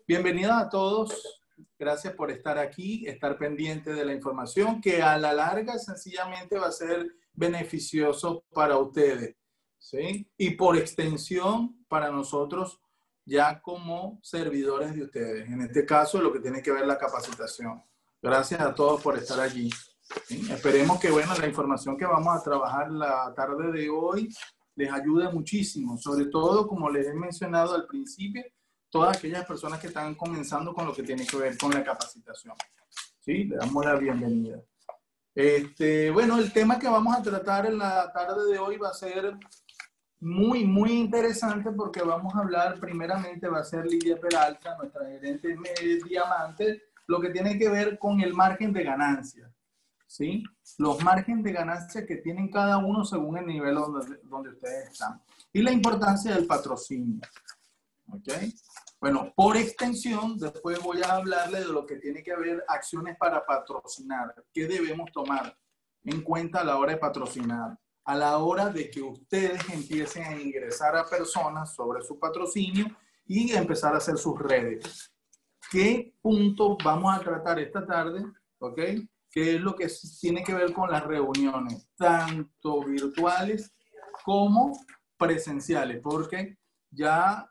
Bienvenidos a todos. Gracias por estar aquí, estar pendiente de la información que a la larga sencillamente va a ser beneficioso para ustedes, ¿sí? Y por extensión para nosotros ya como servidores de ustedes. En este caso, lo que tiene que ver la capacitación. Gracias a todos por estar allí. ¿Sí? Esperemos que, bueno, la información que vamos a trabajar la tarde de hoy les ayude muchísimo. Sobre todo, como les he mencionado al principio, todas aquellas personas que están comenzando con lo que tiene que ver con la capacitación. ¿Sí? Le damos la bienvenida. Bueno, el tema que vamos a tratar en la tarde de hoy va a ser muy interesante porque vamos a hablar, primeramente va a ser Lidia Peralta, nuestra gerente de Diamante, lo que tiene que ver con el margen de ganancia, ¿sí? Los márgenes de ganancia que tienen cada uno según el nivel donde ustedes están. Y la importancia del patrocinio, ¿ok? Bueno, por extensión, después voy a hablarle de lo que tiene que ver acciones para patrocinar. ¿Qué debemos tomar en cuenta a la hora de patrocinar? A la hora de que ustedes empiecen a ingresar a personas sobre su patrocinio y empezar a hacer sus redes. ¿Qué punto vamos a tratar esta tarde? ¿Ok? ¿Qué es lo que tiene que ver con las reuniones, tanto virtuales como presenciales? Porque ya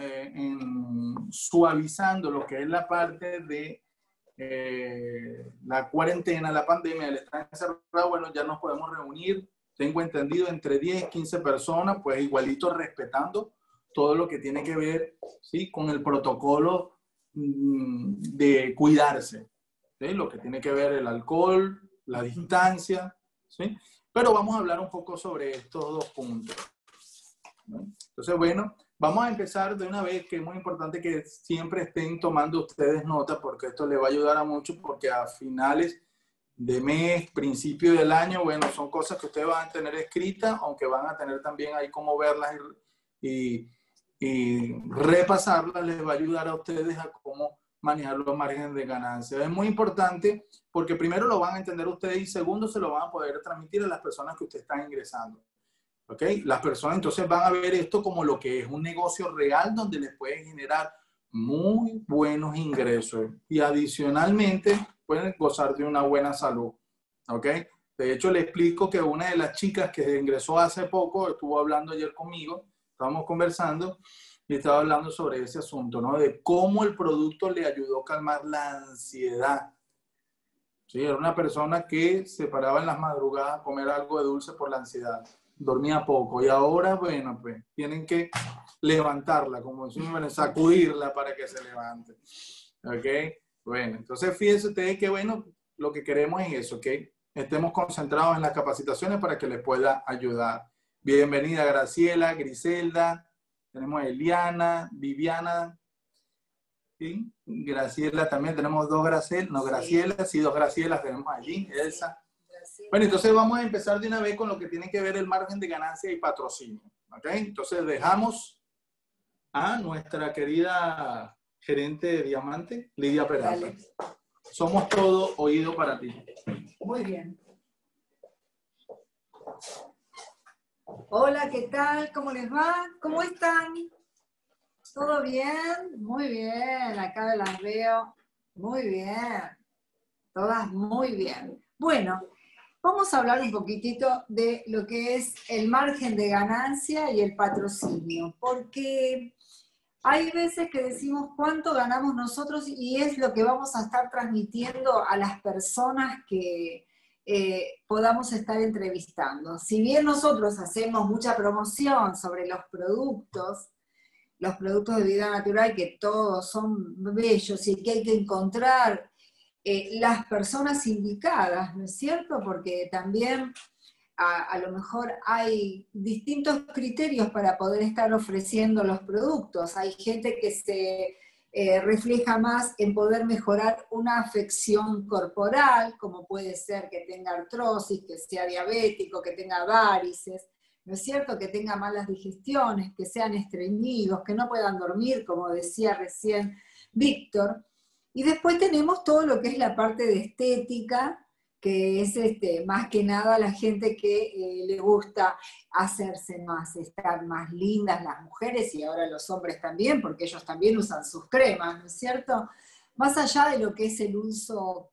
suavizando lo que es la parte de la cuarentena, la pandemia, el estar encerrado, bueno, ya nos podemos reunir, tengo entendido, entre 10 y 15 personas, pues igualito respetando todo lo que tiene que ver, ¿sí? Con el protocolo de cuidarse, ¿sí? Lo que tiene que ver el alcohol, la distancia, ¿sí? Pero vamos a hablar un poco sobre estos dos puntos, ¿no? Entonces, bueno, vamos a empezar de una vez, que es muy importante que siempre estén tomando ustedes nota, porque esto les va a ayudar a mucho, porque a finales de mes, principio del año, bueno, son cosas que ustedes van a tener escritas, aunque van a tener también ahí cómo verlas y repasarlas, les va a ayudar a ustedes a cómo manejar los márgenes de ganancia. Es muy importante porque primero lo van a entender ustedes y segundo se lo van a poder transmitir a las personas que ustedes están ingresando. ¿Ok? Las personas entonces van a ver esto como lo que es un negocio real donde les pueden generar muy buenos ingresos y adicionalmente pueden gozar de una buena salud. ¿Ok? De hecho, le explico que una de las chicas que ingresó hace poco estuvo hablando ayer conmigo, estábamos conversando y estaba hablando sobre ese asunto, ¿no? De cómo el producto le ayudó a calmar la ansiedad. Sí, era una persona que se paraba en las madrugadas a comer algo de dulce por la ansiedad. Dormía poco y ahora, bueno, pues tienen que levantarla, como decimos, sacudirla para que se levante. ¿Ok? Bueno, entonces fíjense ustedes que, bueno, lo que queremos es eso, ¿ok? Estemos concentrados en las capacitaciones para que les pueda ayudar. Bienvenida Graciela, Griselda, tenemos a Eliana, Viviana, ¿sí? Graciela también, tenemos dos Graciela, no Graciela, sí, dos Gracielas tenemos allí, Elsa. Bueno, entonces vamos a empezar de una vez con lo que tiene que ver el margen de ganancia y patrocinio. ¿Ok? Entonces dejamos a nuestra querida gerente de Diamante, Lidia Peralta. Dale. Somos todo oído para ti. Muy bien. Hola, ¿qué tal? ¿Cómo les va? ¿Cómo están? ¿Todo bien? Muy bien. Acá las veo. Muy bien. Todas muy bien. Bueno. Vamos a hablar un poquitito de lo que es el margen de ganancia y el patrocinio, porque hay veces que decimos cuánto ganamos nosotros y es lo que vamos a estar transmitiendo a las personas que podamos estar entrevistando. Si bien nosotros hacemos mucha promoción sobre los productos de vida natural, que todos son bellos y que hay que encontrar las personas indicadas, ¿no es cierto? Porque también a lo mejor hay distintos criterios para poder estar ofreciendo los productos. Hay gente que se refleja más en poder mejorar una afección corporal, como puede ser que tenga artrosis, que sea diabético, que tenga varices, ¿no es cierto? Que tenga malas digestiones, que sean estreñidos, que no puedan dormir, como decía recién Víctor. Y después tenemos todo lo que es la parte de estética, que es más que nada la gente que le gusta hacerse más, estar más lindas las mujeres y ahora los hombres también, porque ellos también usan sus cremas, ¿no es cierto? Más allá de lo que es el uso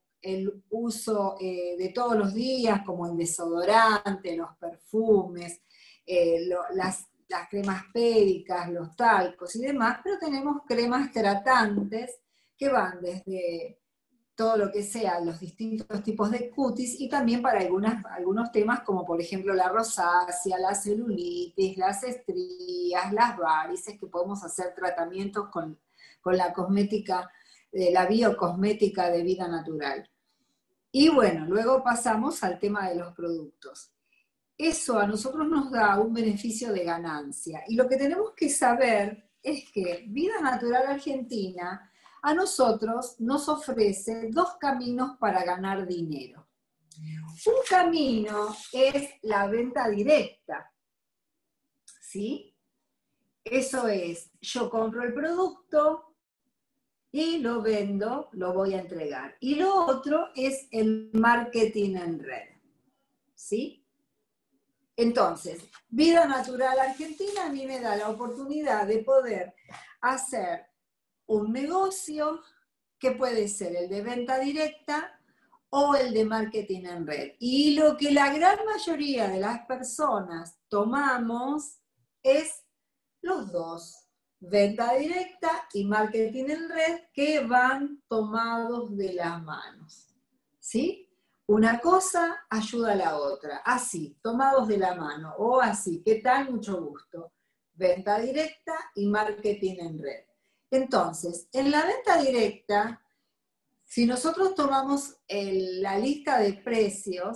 de todos los días, como el desodorante, los perfumes, las cremas pélvicas, los talcos y demás, pero tenemos cremas tratantes que van desde todo lo que sea los distintos tipos de cutis y también para algunos temas como por ejemplo la rosácea, la celulitis, las estrías, las varices, que podemos hacer tratamientos con la cosmética, la biocosmética de Vida Natural. Y bueno, luego pasamos al tema de los productos. Eso a nosotros nos da un beneficio de ganancia. Y lo que tenemos que saber es que Vida Natural Argentina a nosotros nos ofrece 2 caminos para ganar dinero. Un camino es la venta directa, ¿sí? Eso es, yo compro el producto y lo vendo, lo voy a entregar. Y lo otro es el marketing en red, ¿sí? Entonces, Vida Natural Argentina a mí me da la oportunidad de poder hacer un negocio que puede ser el de venta directa o el de marketing en red. Y lo que la gran mayoría de las personas tomamos es los dos, venta directa y marketing en red, que van tomados de las manos, ¿sí? Una cosa ayuda a la otra, así, tomados de la mano, o así, ¿qué tal? Mucho gusto. Venta directa y marketing en red. Entonces, en la venta directa, si nosotros tomamos la lista de precios,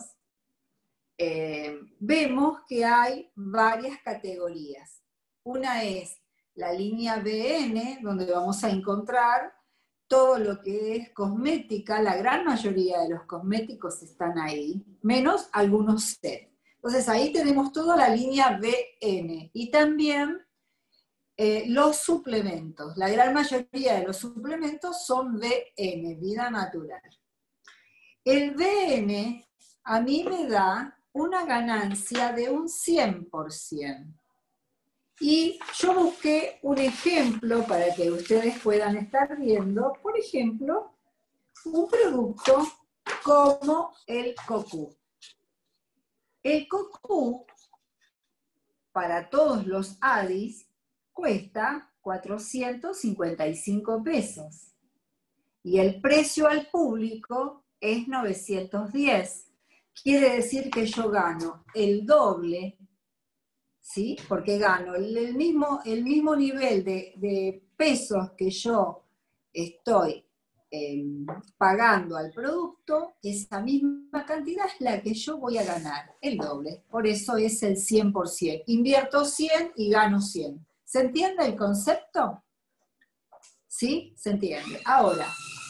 vemos que hay varias categorías. Una es la línea BN, donde vamos a encontrar todo lo que es cosmética. La gran mayoría de los cosméticos están ahí, menos algunos set. Entonces ahí tenemos toda la línea BN y también los suplementos. La gran mayoría de los suplementos son BN, Vida Natural. El BN a mí me da una ganancia de un 100%. Y yo busqué un ejemplo para que ustedes puedan estar viendo, por ejemplo, un producto como el Cocu. El Cocu, para todos los ADIs, cuesta 455 pesos. Y el precio al público es 910. Quiere decir que yo gano el doble, ¿sí? Porque gano el mismo nivel de pesos que yo estoy pagando al producto, esa misma cantidad es la que yo voy a ganar, el doble. Por eso es el 100%. Invierto 100 y gano 100. ¿Se entiende el concepto? ¿Sí? Se entiende. Ahora,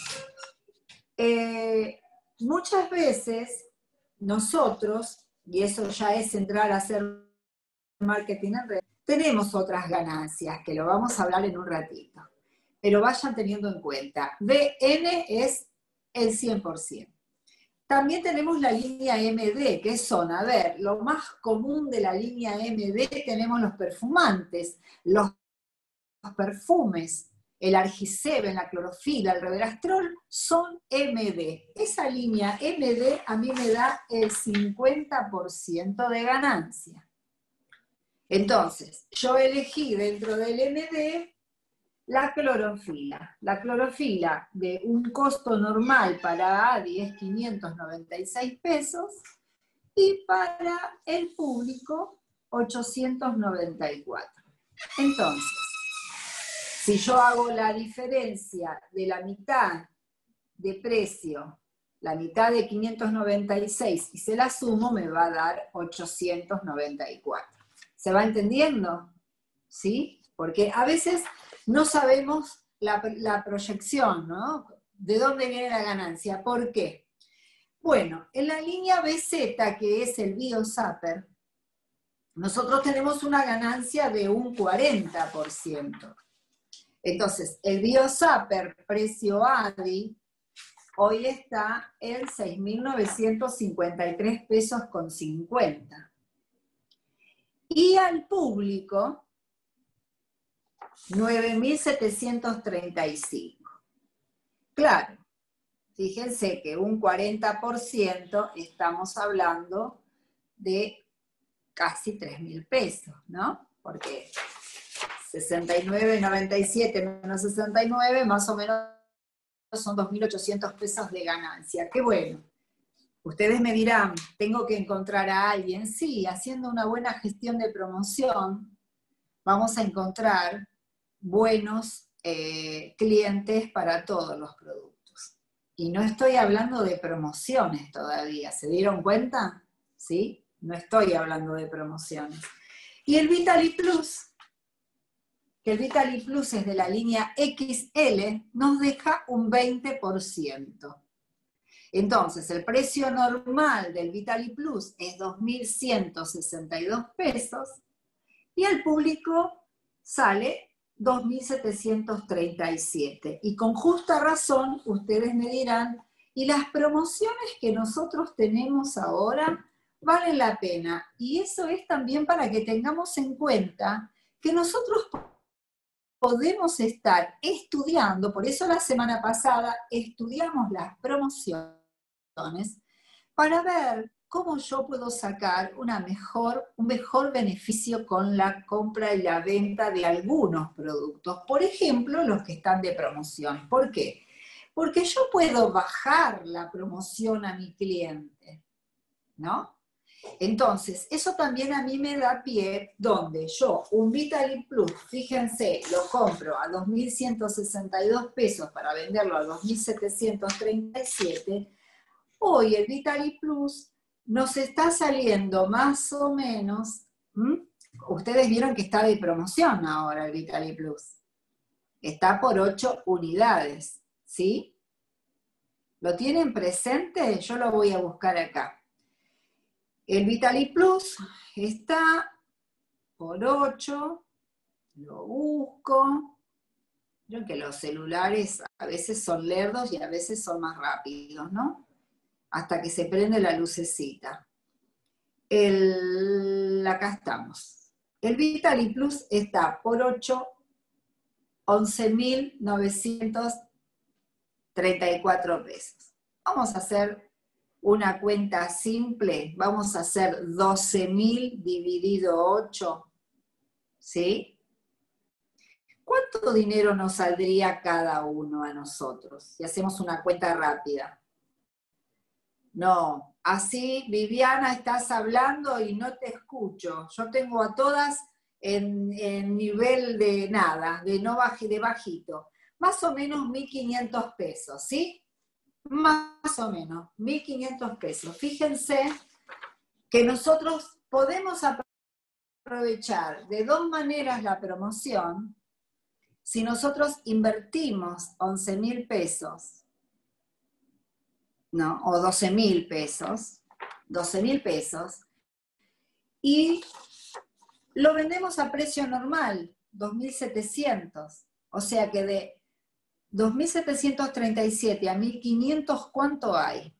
muchas veces nosotros, y eso ya es entrar a hacer marketing en red, tenemos otras ganancias, que lo vamos a hablar en un ratito. Pero vayan teniendo en cuenta, BN es el 100%. También tenemos la línea MD, que son, a ver, lo más común de la línea MD, tenemos los perfumantes, los perfumes, el Argisebe, la clorofila, el Reverastrol, son MD. Esa línea MD a mí me da el 50% de ganancia. Entonces, yo elegí dentro del MD la clorofila. La clorofila de un costo normal para ADI es 596 pesos y para el público 894. Entonces, si yo hago la diferencia de la mitad de precio, la mitad de 596 y se la sumo, me va a dar 894. ¿Se va entendiendo? ¿Sí? Porque a veces no sabemos la proyección, ¿no? ¿De dónde viene la ganancia? ¿Por qué? Bueno, en la línea BZ, que es el BioSapper, nosotros tenemos una ganancia de un 40%. Entonces, el BioSapper, precio ADI, hoy está en 6.953 pesos con 50. Y al público, 9.735. Claro, fíjense que un 40% estamos hablando de casi 3.000 pesos, ¿no? Porque 69,97 menos 69, más o menos son 2.800 pesos de ganancia. Qué bueno. Ustedes me dirán, tengo que encontrar a alguien. Sí, haciendo una buena gestión de promoción, vamos a encontrar buenos clientes para todos los productos. Y no estoy hablando de promociones todavía, ¿se dieron cuenta? ¿Sí? No estoy hablando de promociones. Y el Vitali Plus, que el Vitali Plus es de la línea XL, nos deja un 20%. Entonces, el precio normal del Vitali Plus es 2.162 pesos y al público sale 2.737. Y con justa razón, ustedes me dirán, ¿y las promociones que nosotros tenemos ahora valen la pena? Y eso es también para que tengamos en cuenta que nosotros podemos estar estudiando, por eso la semana pasada estudiamos las promociones, para ver cómo yo puedo sacar un mejor beneficio con la compra y la venta de algunos productos. Por ejemplo, los que están de promoción. ¿Por qué? Porque yo puedo bajar la promoción a mi cliente, ¿no? Entonces, eso también a mí me da pie donde yo un Vitali Plus, fíjense, lo compro a 2.162 pesos para venderlo a 2.737. Hoy el Vitali Plus nos está saliendo más o menos, ustedes vieron que está de promoción ahora el Vitali Plus. Está por 8 unidades, ¿sí? ¿Lo tienen presente? Yo lo voy a buscar acá. El Vitali Plus está por 8, lo busco. Yo que los celulares a veces son lerdos y a veces son más rápidos, ¿no? Hasta que se prende la lucecita. Acá estamos. El Vitali Plus está por 8, 11.934 pesos. Vamos a hacer una cuenta simple, vamos a hacer 12.000 dividido 8, ¿sí? ¿Cuánto dinero nos saldría cada uno a nosotros? Si hacemos una cuenta rápida. No, así, Viviana, estás hablando y no te escucho. Yo tengo a todas en nivel de nada, de bajito. Más o menos 1.500 pesos, ¿sí? Más o menos, 1.500 pesos. Fíjense que nosotros podemos aprovechar de dos maneras la promoción si nosotros invertimos 11.000 pesos, ¿no? O 12.000 pesos, 12.000 pesos, y lo vendemos a precio normal, 2.700. O sea que de 2.737 a 1.500, ¿cuánto hay?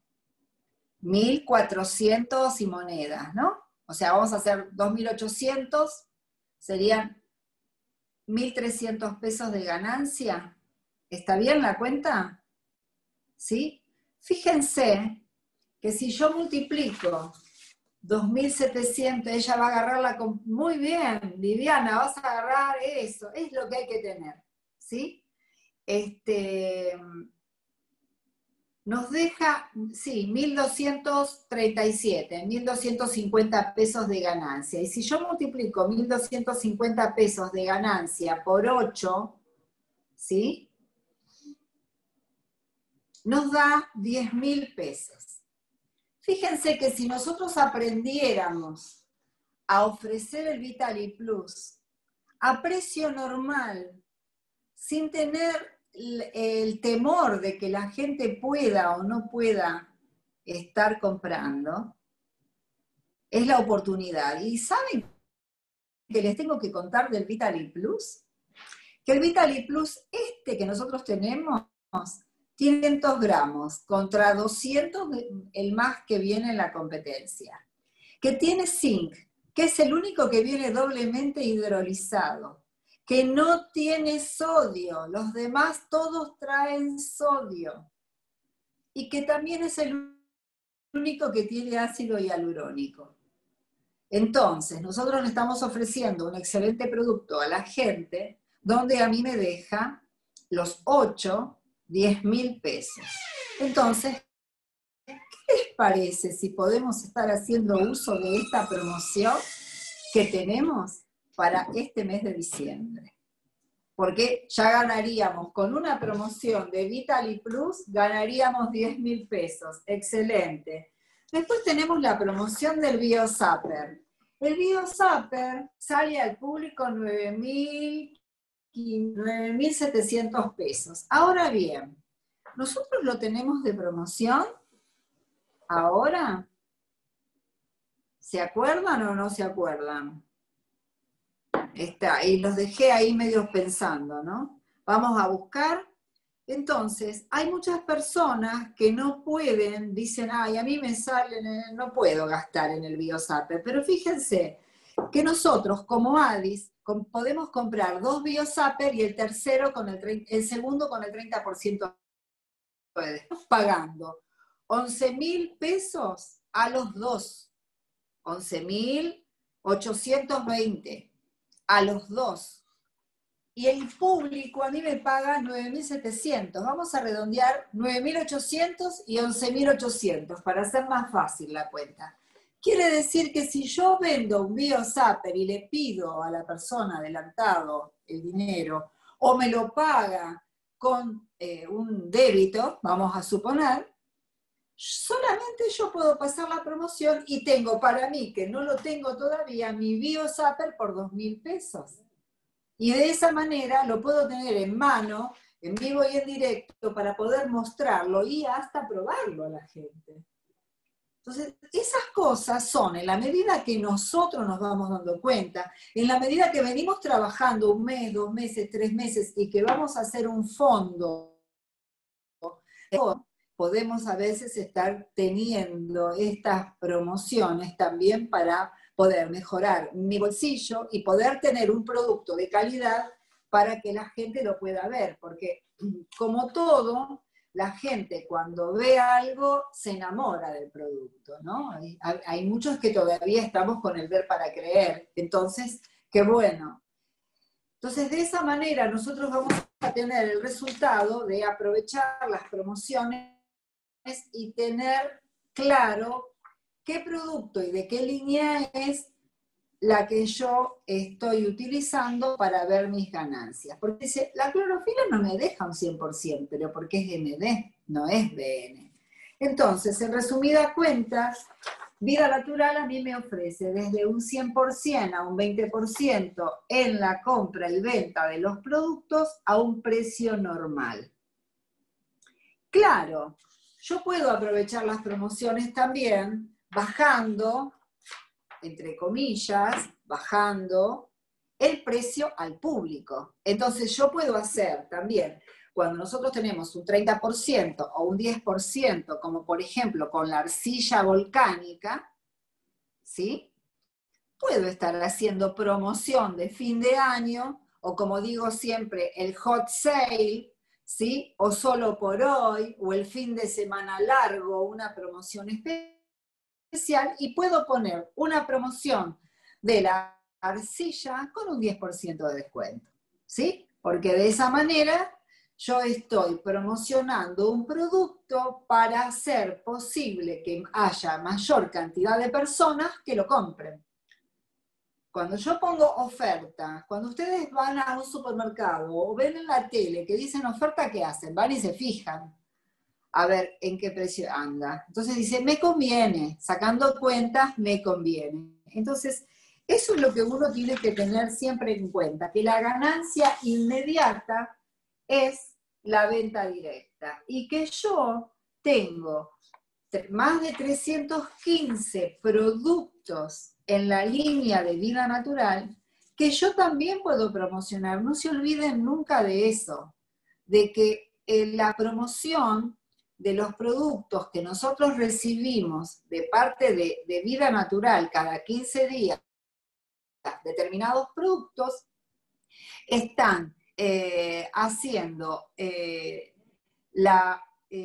1.400 y monedas, ¿no? O sea, vamos a hacer 2.800, serían 1.300 pesos de ganancia. ¿Está bien la cuenta? ¿Sí? Fíjense que si yo multiplico 2.700, ella va a agarrarla muy bien, Viviana, vas a agarrar eso, es lo que hay que tener, ¿sí? Nos deja, sí, 1.237, 1.250 pesos de ganancia. Y si yo multiplico 1.250 pesos de ganancia por 8, ¿sí? Nos da 10.000 pesos. Fíjense que si nosotros aprendiéramos a ofrecer el Vitali Plus a precio normal, sin tener el temor de que la gente pueda o no pueda estar comprando, es la oportunidad. ¿Y saben que les tengo que contar del Vitali Plus? Que el Vitali Plus, que nosotros tenemos, 500 gramos contra 200, el más que viene en la competencia. Que tiene zinc, que es el único que viene doblemente hidrolizado. Que no tiene sodio, los demás todos traen sodio. Y que también es el único que tiene ácido hialurónico. Entonces, nosotros le estamos ofreciendo un excelente producto a la gente, donde a mí me deja los 8, 10.000 pesos. Entonces, ¿qué les parece si podemos estar haciendo uso de esta promoción que tenemos para este mes de diciembre? Porque ya ganaríamos, con una promoción de Vitali Plus, ganaríamos 10.000 pesos. Excelente. Después tenemos la promoción del BioZapper. El BioZapper sale al público 9.700 pesos. Ahora bien, nosotros lo tenemos de promoción. Ahora, ¿se acuerdan o no se acuerdan? Está, y los dejé ahí medio pensando, ¿no? Vamos a buscar. Entonces, hay muchas personas que no pueden, dicen, ay, a mí me salen, no puedo gastar en el BioZapper, pero fíjense que nosotros, como Adis, podemos comprar 2 BioZapper y el segundo con el 30% de descuento, pagando 11.000 pesos a los dos, 11.820 a los dos. Y el público a mí me paga 9.700. Vamos a redondear 9.800 y 11.800 para hacer más fácil la cuenta. Quiere decir que si yo vendo un BioZapper y le pido a la persona adelantado el dinero, o me lo paga con un débito, vamos a suponer, solamente yo puedo pasar la promoción y tengo para mí, que no lo tengo todavía, mi BioZapper por 2.000 pesos. Y de esa manera lo puedo tener en mano, en vivo y en directo, para poder mostrarlo y hasta probarlo a la gente. Entonces, esas cosas son, en la medida que nosotros nos vamos dando cuenta, en la medida que venimos trabajando 1 mes, 2 meses, 3 meses, y que vamos a hacer un fondo, podemos a veces estar teniendo estas promociones también para poder mejorar mi bolsillo y poder tener un producto de calidad para que la gente lo pueda ver, porque como todo, la gente cuando ve algo se enamora del producto, ¿no? Hay muchos que todavía estamos con el ver para creer, entonces, qué bueno. Entonces, de esa manera nosotros vamos a tener el resultado de aprovechar las promociones y tener claro qué producto y de qué línea es la que yo estoy utilizando para ver mis ganancias. Porque dice, la clorofila no me deja un 100%, pero porque es MD, no es BN. Entonces, en resumidas cuentas, Vida Natural a mí me ofrece desde un 100% a un 20% en la compra y venta de los productos a un precio normal. Claro, yo puedo aprovechar las promociones también bajando, entre comillas, bajando el precio al público. Entonces yo puedo hacer también, cuando nosotros tenemos un 30% o un 10%, como por ejemplo con la arcilla volcánica, ¿sí? Puedo estar haciendo promoción de fin de año, o como digo siempre, el hot sale, ¿sí? O solo por hoy, o el fin de semana largo, una promoción especial, y puedo poner una promoción de la arcilla con un 10% de descuento, ¿sí? Porque de esa manera yo estoy promocionando un producto para hacer posible que haya mayor cantidad de personas que lo compren. Cuando yo pongo oferta, cuando ustedes van a un supermercado o ven en la tele que dicen oferta, ¿qué hacen? Van y se fijan a ver en qué precio anda. Entonces dice, me conviene, sacando cuentas, me conviene. Entonces, eso es lo que uno tiene que tener siempre en cuenta, que la ganancia inmediata es la venta directa y que yo tengo más de 315 productos en la línea de Vida Natural que yo también puedo promocionar. No se olviden nunca de eso, de que la promoción de los productos que nosotros recibimos de parte de Vida Natural cada 15 días, determinados productos, están haciendo la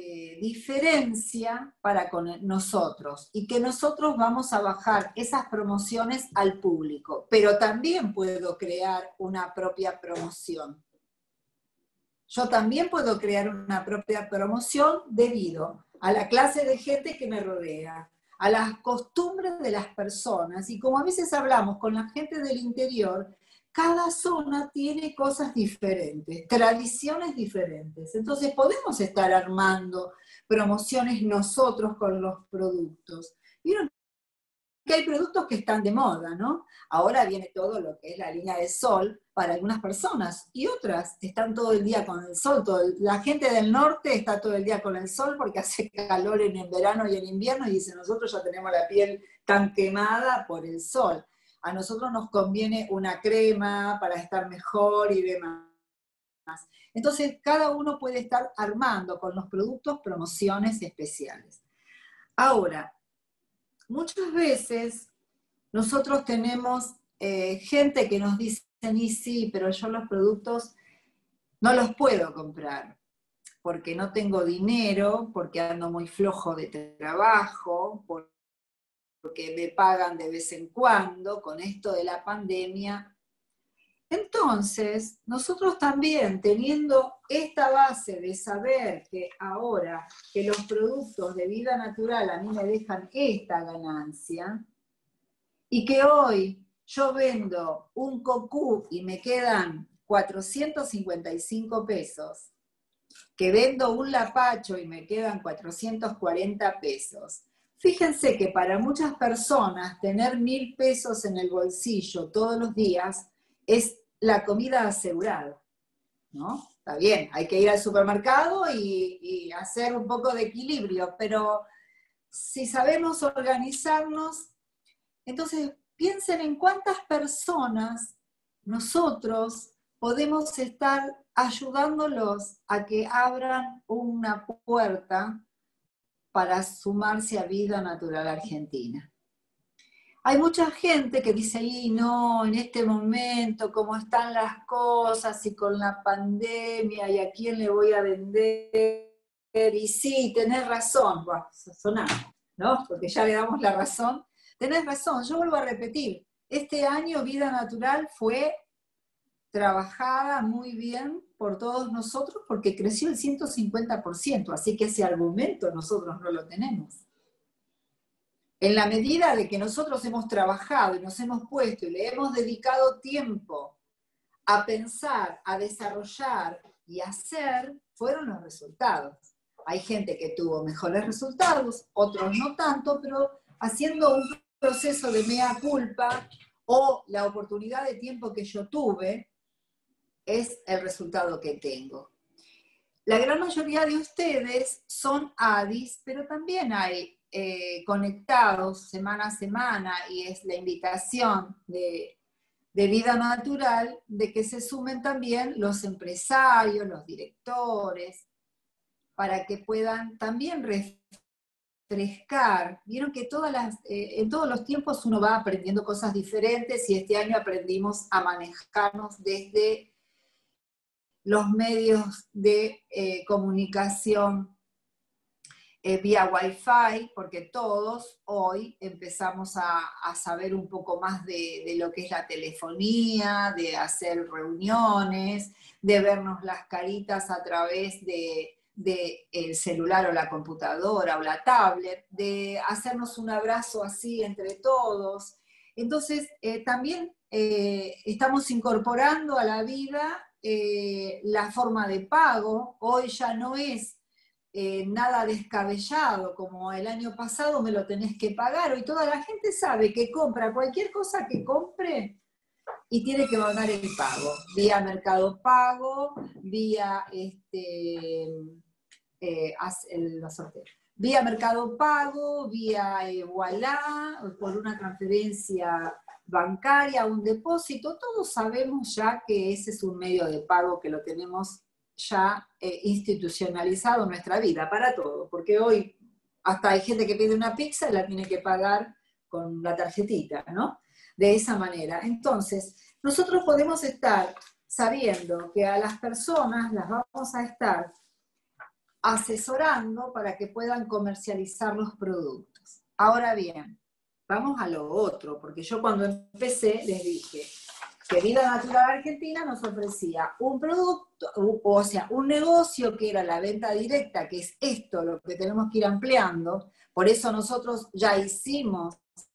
diferencia para con nosotros, y que nosotros vamos a bajar esas promociones al público, pero también puedo crear una propia promoción. Yo también puedo crear una propia promoción debido a la clase de gente que me rodea, a las costumbres de las personas, y como a veces hablamos con la gente del interior, cada zona tiene cosas diferentes, tradiciones diferentes. Entonces podemos estar armando promociones nosotros con los productos. Vieron que hay productos que están de moda, ¿no? Ahora viene todo lo que es la línea de sol para algunas personas, y otras están todo el día con el sol. La gente del norte está todo el día con el sol porque hace calor en el verano y en invierno, y dice, nosotros ya tenemos la piel tan quemada por el sol. A nosotros nos conviene una crema para estar mejor y demás. Entonces, cada uno puede estar armando con los productos promociones especiales. Ahora, muchas veces nosotros tenemos gente que nos dice, y sí, pero yo los productos no los puedo comprar porque no tengo dinero, porque ando muy flojo de trabajo, porque me pagan de vez en cuando con esto de la pandemia. Entonces, nosotros también, teniendo esta base de saber que ahora que los productos de Vida Natural a mí me dejan esta ganancia, y que hoy yo vendo un cocú y me quedan 455 pesos, que vendo un lapacho y me quedan 440 pesos. Fíjense que para muchas personas tener 1.000 pesos en el bolsillo todos los días es la comida asegurada, ¿no? Está bien, hay que ir al supermercado y hacer un poco de equilibrio, pero si sabemos organizarnos, entonces piensen en cuántas personas nosotros podemos estar ayudándolos a que abran una puerta para sumarse a Vida Natural Argentina. Hay mucha gente que dice, y no, en este momento, cómo están las cosas, y con la pandemia, y a quién le voy a vender, y sí, tenés razón, bueno, sonamos, ¿no? Porque ya le damos la razón. Tenés razón, yo vuelvo a repetir, este año Vida Natural fue trabajada muy bien por todos nosotros porque creció el 150%, así que ese argumento nosotros no lo tenemos. En la medida de que nosotros hemos trabajado y nos hemos puesto y le hemos dedicado tiempo a pensar, a desarrollar y a hacer, fueron los resultados. Hay gente que tuvo mejores resultados, otros no tanto, pero haciendo un proceso de mea culpa o la oportunidad de tiempo que yo tuve, es el resultado que tengo. La gran mayoría de ustedes son ADIs, pero también hay conectados semana a semana, y es la invitación de Vida Natural de que se sumen también los empresarios, los directores, para que puedan también refrescar. Vieron que en todos los tiempos uno va aprendiendo cosas diferentes, y este año aprendimos a manejarnos desde los medios de comunicación vía Wi-Fi, porque todos hoy empezamos a saber un poco más de lo que es la telefonía, de hacer reuniones, de vernos las caritas a través del celular o la computadora o la tablet, de hacernos un abrazo así entre todos. Entonces, también estamos incorporando a la vida la forma de pago. Hoy ya no es nada descabellado, como el año pasado me lo tenés que pagar. Hoy toda la gente sabe que compra cualquier cosa que compre y tiene que mandar el pago, vía Mercado Pago, vía vía Mercado Pago, vía Voilà, por una transferencia bancaria, un depósito. Todos sabemos ya que ese es un medio de pago que lo tenemos ya institucionalizado en nuestra vida, para todo, porque hoy hasta hay gente que pide una pizza y la tiene que pagar con la tarjetita, ¿no? De esa manera. Entonces, nosotros podemos estar sabiendo que a las personas las vamos a estar asesorando para que puedan comercializar los productos. Ahora bien, vamos a lo otro, porque yo cuando empecé les dije que Vida Natural Argentina nos ofrecía un producto, o sea, un negocio que era la venta directa, que es esto lo que tenemos que ir ampliando. Por eso nosotros ya hicimos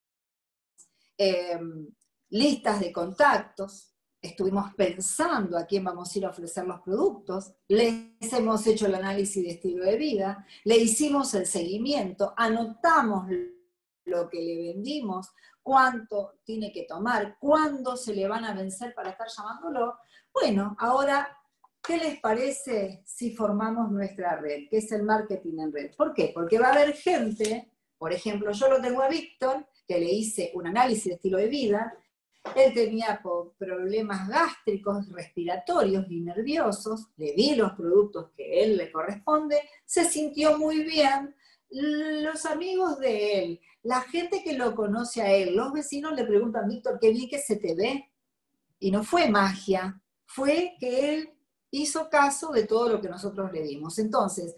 listas de contactos, estuvimos pensando a quién vamos a ir a ofrecer los productos, les hemos hecho el análisis de estilo de vida, le hicimos el seguimiento, anotamos lo que le vendimos, cuánto tiene que tomar, cuándo se le van a vencer para estar llamándolo. Bueno, ahora, ¿qué les parece si formamos nuestra red, que es el marketing en red? ¿Por qué? Porque va a haber gente, por ejemplo, yo lo tengo a Víctor, que le hice un análisis de estilo de vida, él tenía problemas gástricos, respiratorios y nerviosos, le di los productos que él le corresponde, se sintió muy bien, los amigos de él, la gente que lo conoce a él, los vecinos le preguntan, Víctor, qué bien que se te ve. Y no fue magia, fue que él hizo caso de todo lo que nosotros le dimos. Entonces,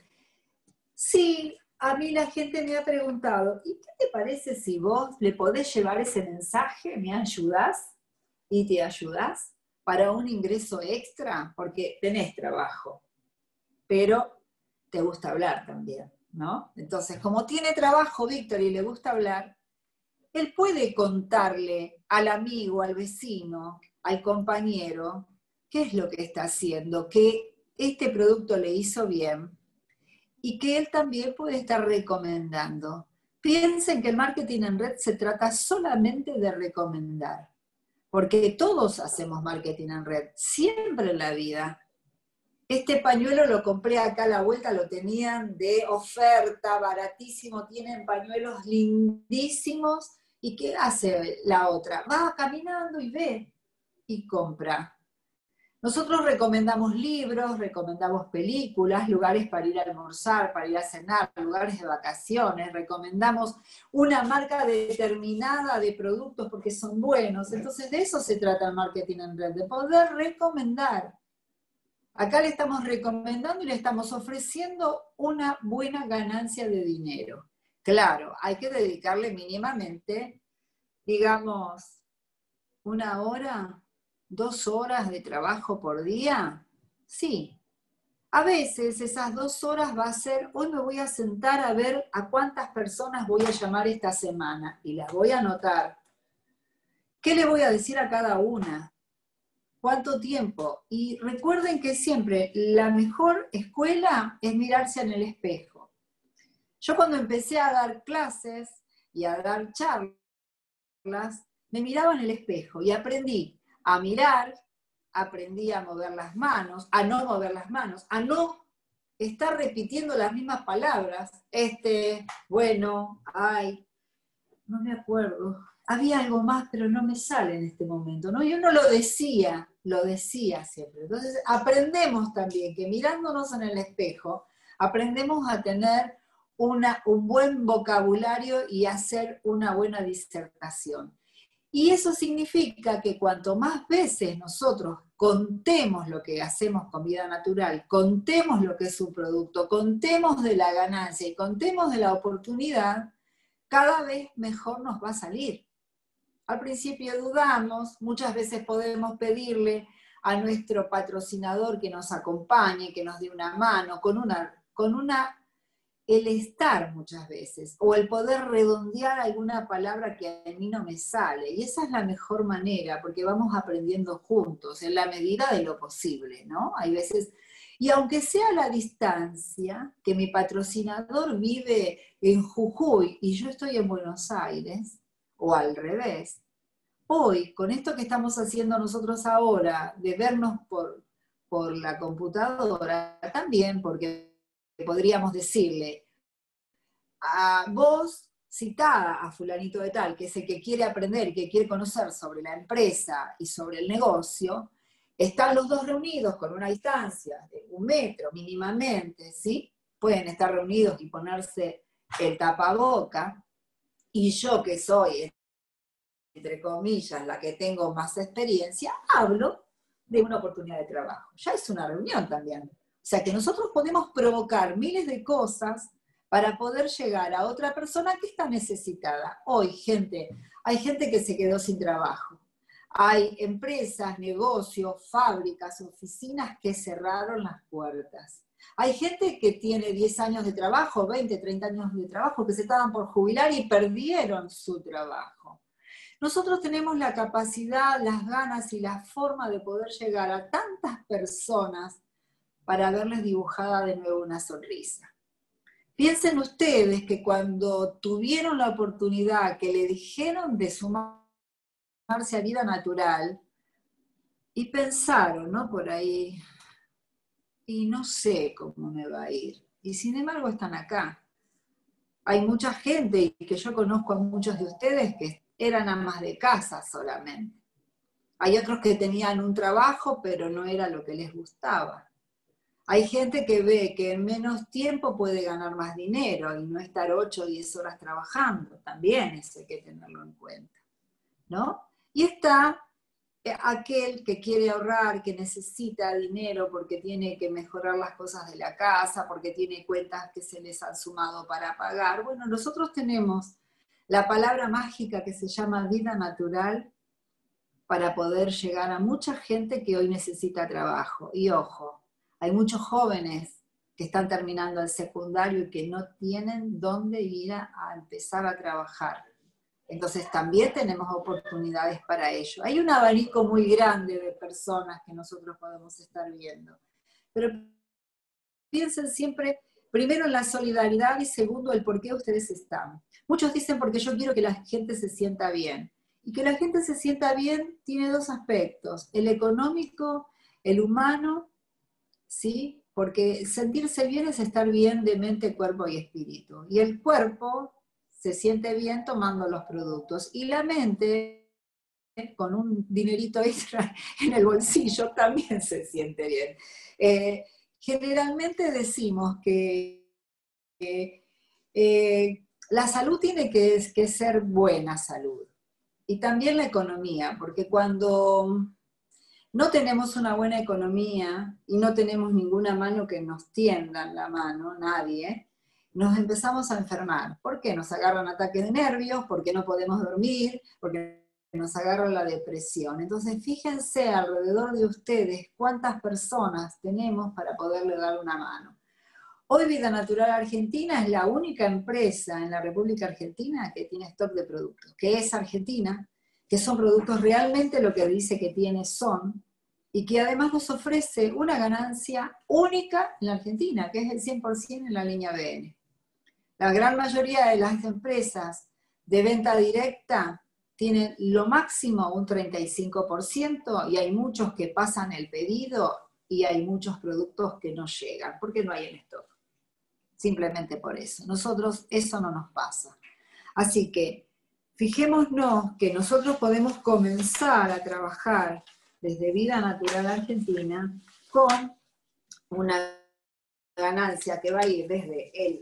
sí, a mí la gente me ha preguntado, ¿y qué te parece si vos le podés llevar ese mensaje, me ayudás y te ayudás para un ingreso extra? Porque tenés trabajo, pero te gusta hablar también, ¿no? Entonces, como tiene trabajo Víctor y le gusta hablar, él puede contarle al amigo, al vecino, al compañero, qué es lo que está haciendo, que este producto le hizo bien, y que él también puede estar recomendando. Piensen que el marketing en red se trata solamente de recomendar, porque todos hacemos marketing en red, siempre en la vida. Este pañuelo lo compré acá a la vuelta, lo tenían de oferta, baratísimo, tienen pañuelos lindísimos, ¿y qué hace la otra? Va caminando y ve y compra. Nosotros recomendamos libros, recomendamos películas, lugares para ir a almorzar, para ir a cenar, lugares de vacaciones, recomendamos una marca determinada de productos porque son buenos. Entonces de eso se trata el marketing en red, de poder recomendar. Acá le estamos recomendando y le estamos ofreciendo una buena ganancia de dinero. Claro, hay que dedicarle mínimamente, digamos, 1 hora, 2 horas de trabajo por día. Sí. A veces esas 2 horas va a ser, hoy me voy a sentar a ver a cuántas personas voy a llamar esta semana y las voy a anotar. ¿Qué le voy a decir a cada una? ¿Cuánto tiempo? Y recuerden que siempre la mejor escuela es mirarse en el espejo. Yo cuando empecé a dar clases y a dar charlas, me miraba en el espejo y aprendí a mirar, aprendí a mover las manos, a no mover las manos, a no estar repitiendo las mismas palabras. Bueno, ay, no me acuerdo. Había algo más, pero no me sale en este momento, ¿no? Y uno lo decía siempre. Entonces aprendemos también que mirándonos en el espejo, aprendemos a tener un buen vocabulario y hacer una buena disertación. Y eso significa que cuanto más veces nosotros contemos lo que hacemos con Vida Natural, contemos lo que es un producto, contemos de la ganancia y contemos de la oportunidad, cada vez mejor nos va a salir. Al principio dudamos, muchas veces podemos pedirle a nuestro patrocinador que nos acompañe, que nos dé una mano, el estar muchas veces, o el poder redondear alguna palabra que a mí no me sale. Y esa es la mejor manera, porque vamos aprendiendo juntos, en la medida de lo posible, ¿no? Hay veces, y aunque sea a la distancia, que mi patrocinador vive en Jujuy y yo estoy en Buenos Aires, o al revés, hoy, con esto que estamos haciendo nosotros ahora, de vernos por la computadora, también, porque podríamos decirle, a vos citá a fulanito de tal, que es el que quiere aprender, que quiere conocer sobre la empresa y sobre el negocio, están los dos reunidos con una distancia de 1 metro mínimamente, ¿sí? Pueden estar reunidos y ponerse el tapaboca, y yo que soy, entre comillas, la que tengo más experiencia, hablo de una oportunidad de trabajo. Ya es una reunión también. O sea que nosotros podemos provocar miles de cosas para poder llegar a otra persona que está necesitada. Hoy, hay gente que se quedó sin trabajo. Hay empresas, negocios, fábricas, oficinas que cerraron las puertas. Hay gente que tiene 10 años de trabajo, 20, 30 años de trabajo, que se estaban por jubilar y perdieron su trabajo. Nosotros tenemos la capacidad, las ganas y la forma de poder llegar a tantas personas para verles dibujada de nuevo una sonrisa. Piensen ustedes que cuando tuvieron la oportunidad, que le dijeron de sumarse a Vida Natural, y pensaron, ¿no? Por ahí, y no sé cómo me va a ir. Y sin embargo están acá. Hay mucha gente, y que yo conozco a muchos de ustedes, que eran amas de casa solamente. Hay otros que tenían un trabajo, pero no era lo que les gustaba. Hay gente que ve que en menos tiempo puede ganar más dinero y no estar 8 o 10 horas trabajando. También eso hay que tenerlo en cuenta, ¿no? Y está aquel que quiere ahorrar, que necesita dinero porque tiene que mejorar las cosas de la casa, porque tiene cuentas que se les han sumado para pagar. Bueno, nosotros tenemos la palabra mágica que se llama vida natural para poder llegar a mucha gente que hoy necesita trabajo. Y ojo, hay muchos jóvenes que están terminando el secundario y que no tienen dónde ir a empezar a trabajar. Entonces también tenemos oportunidades para ello. Hay un abanico muy grande de personas que nosotros podemos estar viendo. Pero piensen siempre, primero en la solidaridad y segundo el por qué ustedes están. Muchos dicen porque yo quiero que la gente se sienta bien. Y que la gente se sienta bien tiene 2 aspectos, el económico, el humano, ¿sí? Porque sentirse bien es estar bien de mente, cuerpo y espíritu. Y el cuerpo se siente bien tomando los productos. Y la mente, con un dinerito extra en el bolsillo, también se siente bien. Generalmente decimos que la salud tiene que ser buena salud. Y también la economía, porque cuando no tenemos una buena economía y no tenemos ninguna mano que nos tienda la mano, nadie, nos empezamos a enfermar. ¿Por qué? Nos agarran ataques de nervios, porque no podemos dormir, porque nos agarra la depresión. Entonces, fíjense alrededor de ustedes cuántas personas tenemos para poderle dar una mano. Hoy Vida Natural Argentina es la única empresa en la República Argentina que tiene stock de productos, que es argentina, que son productos realmente lo que dice que tiene son, y que además nos ofrece una ganancia única en la Argentina, que es el 100% en la línea BN. La gran mayoría de las empresas de venta directa tienen lo máximo un 35%, y hay muchos que pasan el pedido y hay muchos productos que no llegan, porque no hay en stock. Simplemente por eso. Nosotros eso no nos pasa. Así que fijémonos que nosotros podemos comenzar a trabajar desde Vida Natural Argentina con una ganancia que va a ir desde el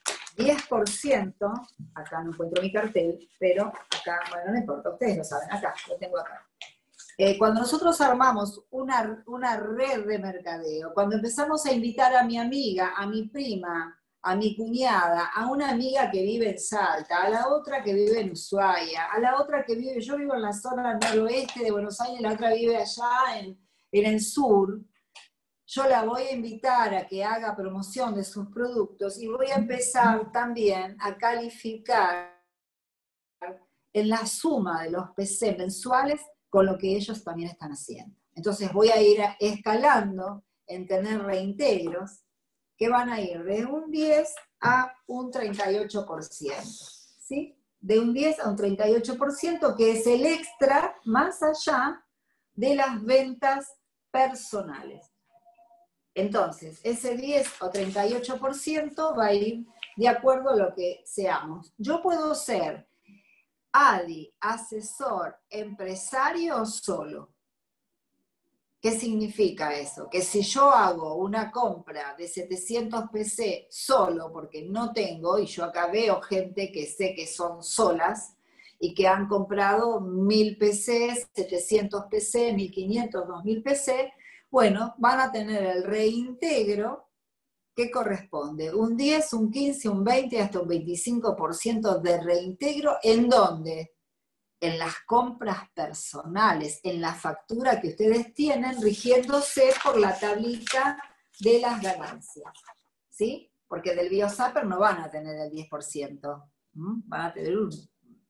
10%, acá no encuentro mi cartel, pero acá, bueno, no importa, ustedes lo saben, acá, lo tengo acá. Cuando nosotros armamos una red de mercadeo, cuando empezamos a invitar a mi amiga, a mi prima, a mi cuñada, a una amiga que vive en Salta, a la otra que vive en Ushuaia, a la otra que vive, yo vivo en la zona noroeste de Buenos Aires, la otra vive allá en el sur, yo la voy a invitar a que haga promoción de sus productos y voy a empezar también a calificar en la suma de los PC mensuales con lo que ellos también están haciendo. Entonces voy a ir escalando en tener reintegros que van a ir de un 10 a un 38%, ¿sí? De un 10 a un 38%, que es el extra más allá de las ventas personales. Entonces, ese 10 o 38% va a ir de acuerdo a lo que seamos. Yo puedo ser ADI, asesor, empresario solo. ¿Qué significa eso? Que si yo hago una compra de 700 PC solo porque no tengo, y yo acá veo gente que sé que son solas y que han comprado 1000 PC, 700 PC, 1500, 2000 PC, bueno, van a tener el reintegro que corresponde. Un 10, un 15, un 20, hasta un 25% de reintegro. ¿En dónde? En las compras personales, en la factura que ustedes tienen, rigiéndose por la tablita de las ganancias, ¿sí? Porque del BioZapper no van a tener el 10%, van a tener un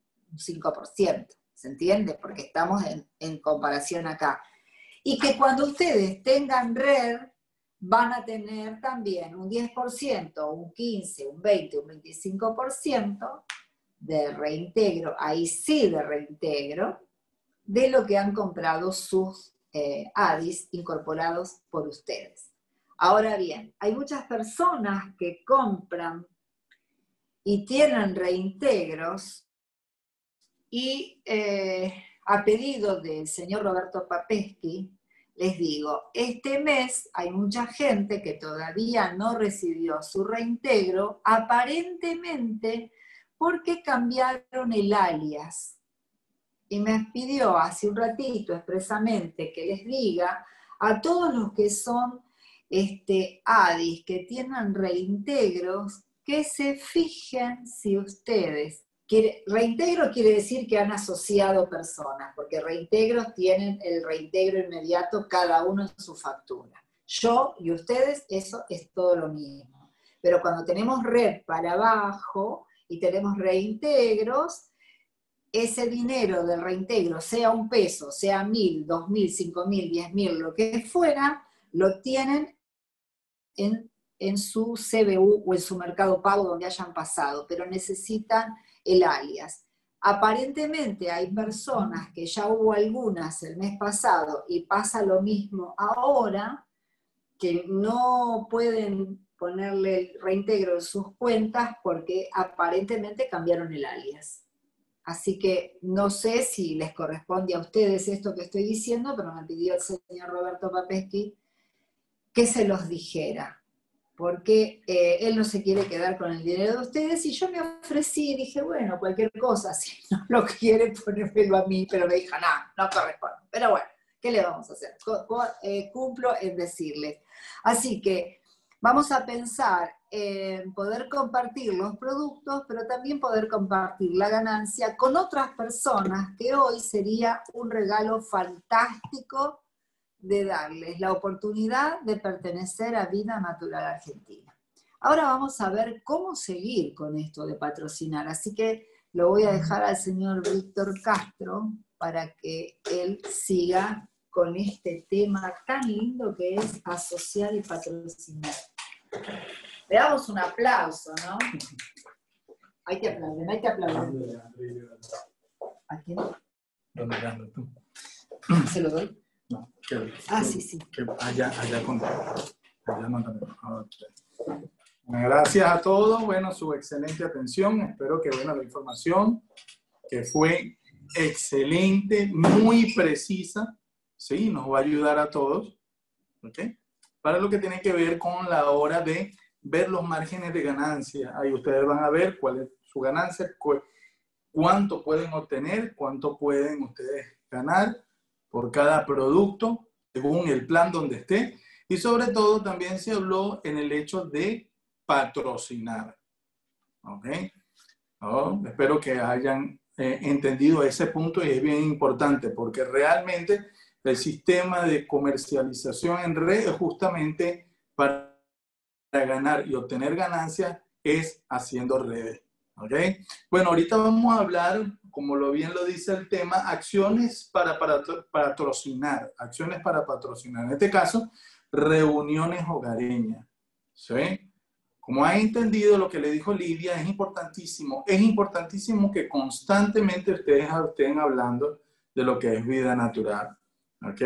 5%, ¿se entiende? Porque estamos en comparación acá. Y que cuando ustedes tengan red, van a tener también un 10%, un 15%, un 20%, un 25%, de reintegro, ahí sí de reintegro, de lo que han comprado sus ADIs incorporados por ustedes. Ahora bien, hay muchas personas que compran y tienen reintegros y a pedido del señor Roberto Papesky, les digo, este mes hay mucha gente que todavía no recibió su reintegro, aparentemente porque cambiaron el alias. Y me pidió hace un ratito expresamente que les diga a todos los que son ADIs, que tienen reintegros, que se fijen si ustedes... Reintegro quiere decir que han asociado personas, porque reintegros tienen el reintegro inmediato cada uno en su factura. Yo y ustedes, eso es todo lo mismo. Pero cuando tenemos red para abajo y tenemos reintegros, ese dinero del reintegro, sea un peso, sea 1000, 2000, 5000, 10.000, lo que fuera, lo tienen en su CBU o en su Mercado Pago donde hayan pasado, pero necesitan el alias. Aparentemente hay personas que ya hubo algunas el mes pasado y pasa lo mismo ahora, que no pueden ponerle el reintegro en sus cuentas porque aparentemente cambiaron el alias. Así que no sé si les corresponde a ustedes esto que estoy diciendo, pero me pidió el señor Roberto Papesky que se los dijera, porque él no se quiere quedar con el dinero de ustedes, y yo me ofrecí y dije, bueno, cualquier cosa, si no lo quiere ponérmelo a mí, pero me dijo, no corresponde. Pero bueno, ¿qué le vamos a hacer? Cumplo en decirles. Así que vamos a pensar en poder compartir los productos, pero también poder compartir la ganancia con otras personas, que hoy sería un regalo fantástico de darles la oportunidad de pertenecer a Vida Natural Argentina. Ahora vamos a ver cómo seguir con esto de patrocinar, así que lo voy a dejar al señor Víctor Castro para que él siga con este tema tan lindo que es asociar y patrocinar. Le damos un aplauso, ¿no? Ahí te aplauden, ahí te aplauden. ¿A quién? Tú. ¿Se lo doy? No, sí. Allá no también. Gracias a todos, bueno, su excelente atención. Espero que, bueno, la información que fue excelente, muy precisa, sí, nos va a ayudar a todos, ¿ok? Para lo que tiene que ver con la hora de ver los márgenes de ganancia. Ahí ustedes van a ver cuál es su ganancia, cuánto pueden obtener, cuánto pueden ustedes ganar por cada producto, según el plan donde esté. Y sobre todo también se habló en el hecho de patrocinar. ¿Ok? Espero que hayan entendido ese punto, y es bien importante porque realmente el sistema de comercialización en red es justamente para ganar y obtener ganancias, es haciendo redes. ¿Ok? Bueno, ahorita vamos a hablar, como bien lo dice el tema, acciones para patrocinar. Acciones para patrocinar. En este caso, reuniones hogareñas. ¿Sí? Como ha entendido lo que le dijo Lidia, es importantísimo que constantemente ustedes estén hablando de lo que es vida natural. ¿Ok?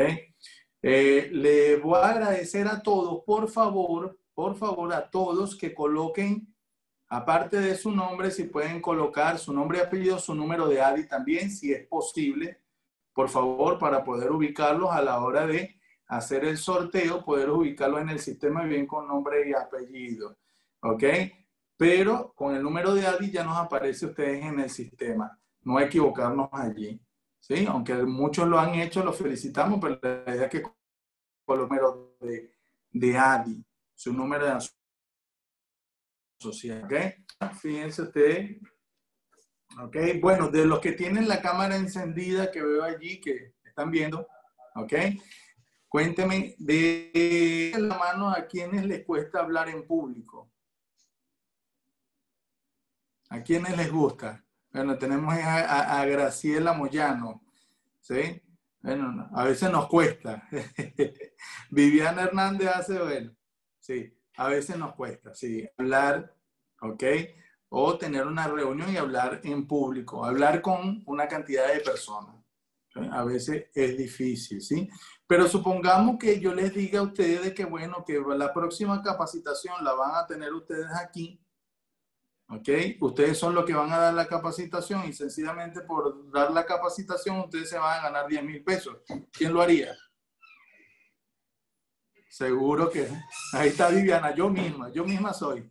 Le voy a agradecer a todos, por favor, a todos que coloquen, aparte de su nombre, si pueden colocar su nombre y apellido, su número de ADI también, si es posible, por favor, para poder ubicarlos a la hora de hacer el sorteo, poder ubicarlo en el sistema bien con nombre y apellido. ¿Ok? Pero con el número de ADI ya nos aparece ustedes en el sistema. No equivocarnos allí. ¿Sí? Aunque muchos lo han hecho, los felicitamos, pero la idea es que con el número de ADI, su número de social. ¿Ok? Fíjense ustedes. Ok, bueno, de los que tienen la cámara encendida que veo allí, que están viendo, ok, cuénteme de la mano a quienes les cuesta hablar en público. ¿A quienes les gusta? Bueno, tenemos a Graciela Moyano, ¿sí? Bueno, a veces nos cuesta. Viviana Hernández hace, bueno, sí, a veces nos cuesta, sí, hablar, ¿ok? O tener una reunión y hablar en público, hablar con una cantidad de personas. ¿Sí? A veces es difícil, ¿sí? Pero supongamos que yo les diga a ustedes que, bueno, que la próxima capacitación la van a tener ustedes aquí, ¿ok? Ustedes son los que van a dar la capacitación y sencillamente por dar la capacitación ustedes se van a ganar 10,000 pesos. ¿Quién lo haría? Seguro que ahí está Viviana, yo misma soy.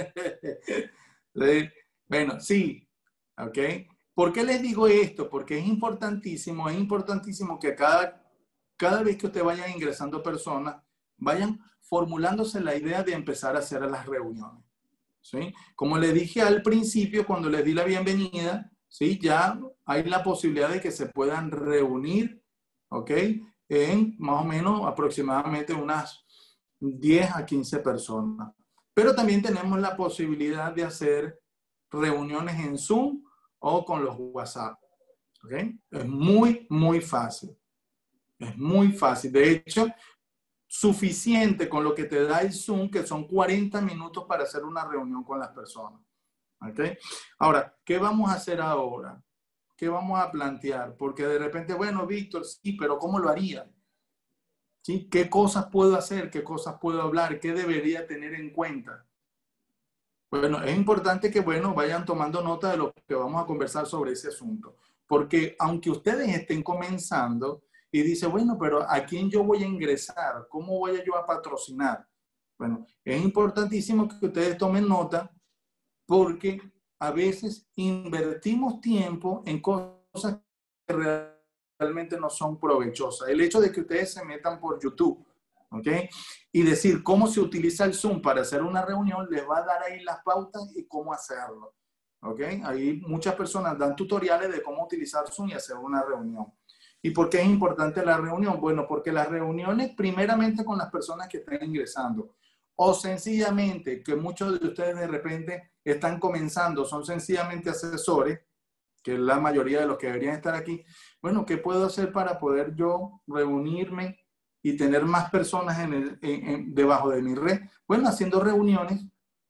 Bueno, sí, ¿ok? ¿Por qué les digo esto? Porque es importantísimo que cada vez que ustedes vayan ingresando personas, vayan formulándose la idea de empezar a hacer las reuniones. ¿Sí? Como les dije al principio, cuando les di la bienvenida, ¿sí? Ya hay la posibilidad de que se puedan reunir, ¿ok? En más o menos aproximadamente unas 10 a 15 personas. Pero también tenemos la posibilidad de hacer reuniones en Zoom o con los WhatsApp. ¿Ok? Es muy fácil. Es muy fácil. De hecho, suficiente con lo que te da el Zoom, que son 40 minutos para hacer una reunión con las personas. ¿Ok? Ahora, ¿qué vamos a hacer ahora? ¿Qué vamos a plantear? Porque de repente, bueno, Víctor, sí, pero ¿cómo lo haría? ¿Sí? ¿Qué cosas puedo hacer? ¿Qué cosas puedo hablar? ¿Qué debería tener en cuenta? Bueno, es importante que, bueno, vayan tomando nota de lo que vamos a conversar sobre ese asunto. Porque aunque ustedes estén comenzando y dicen, bueno, pero ¿a quién yo voy a ingresar? ¿Cómo voy yo a patrocinar? Bueno, es importantísimo que ustedes tomen nota porque a veces invertimos tiempo en cosas que realmente no son provechosas. El hecho de que ustedes se metan por YouTube, ¿ok? Y decir cómo se utiliza el Zoom para hacer una reunión, les va a dar ahí las pautas y cómo hacerlo, ¿ok? Ahí muchas personas dan tutoriales de cómo utilizar Zoom y hacer una reunión. ¿Y por qué es importante la reunión? Bueno, porque las reuniones primeramente con las personas que están ingresando o sencillamente que muchos de ustedes de repente están comenzando, son sencillamente asesores, que es la mayoría de los que deberían estar aquí. Bueno, ¿qué puedo hacer para poder yo reunirme y tener más personas debajo de mi red? Bueno, haciendo reuniones.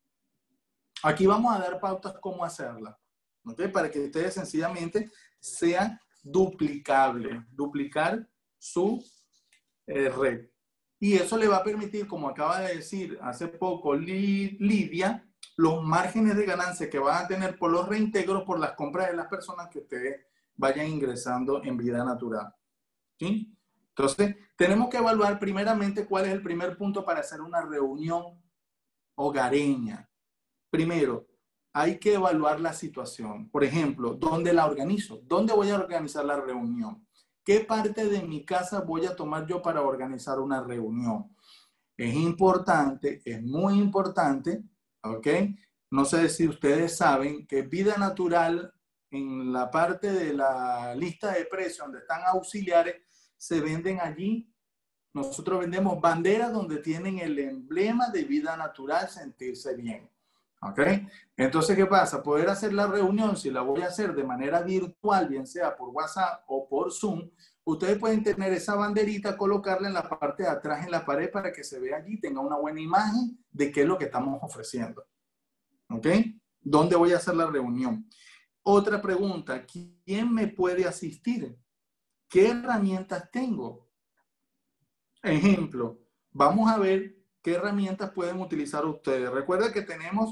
Aquí vamos a dar pautas cómo hacerlas, ¿ok? Para que ustedes sencillamente sean duplicables, duplicar su red. Y eso le va a permitir, como acaba de decir hace poco Lidia, los márgenes de ganancia que van a tener por los reintegros por las compras de las personas que ustedes vayan ingresando en Vida Natural. ¿Sí? Entonces, tenemos que evaluar primeramente cuál es el primer punto para hacer una reunión hogareña. Primero, hay que evaluar la situación. Por ejemplo, ¿dónde la organizo? ¿Dónde voy a organizar la reunión? ¿Qué parte de mi casa voy a tomar yo para organizar una reunión? Es importante, es muy importante, ¿ok? No sé si ustedes saben que Vida Natural, en la parte de la lista de precios donde están auxiliares, se venden allí. Nosotros vendemos banderas donde tienen el emblema de Vida Natural, sentirse bien. ¿Ok? Entonces, ¿qué pasa? Poder hacer la reunión, si la voy a hacer de manera virtual, bien sea por WhatsApp o por Zoom, ustedes pueden tener esa banderita, colocarla en la parte de atrás en la pared para que se vea allí, tenga una buena imagen de qué es lo que estamos ofreciendo. ¿Ok? ¿Dónde voy a hacer la reunión? Otra pregunta, ¿quién me puede asistir? ¿Qué herramientas tengo? Ejemplo, vamos a ver qué herramientas pueden utilizar ustedes. Recuerda que tenemos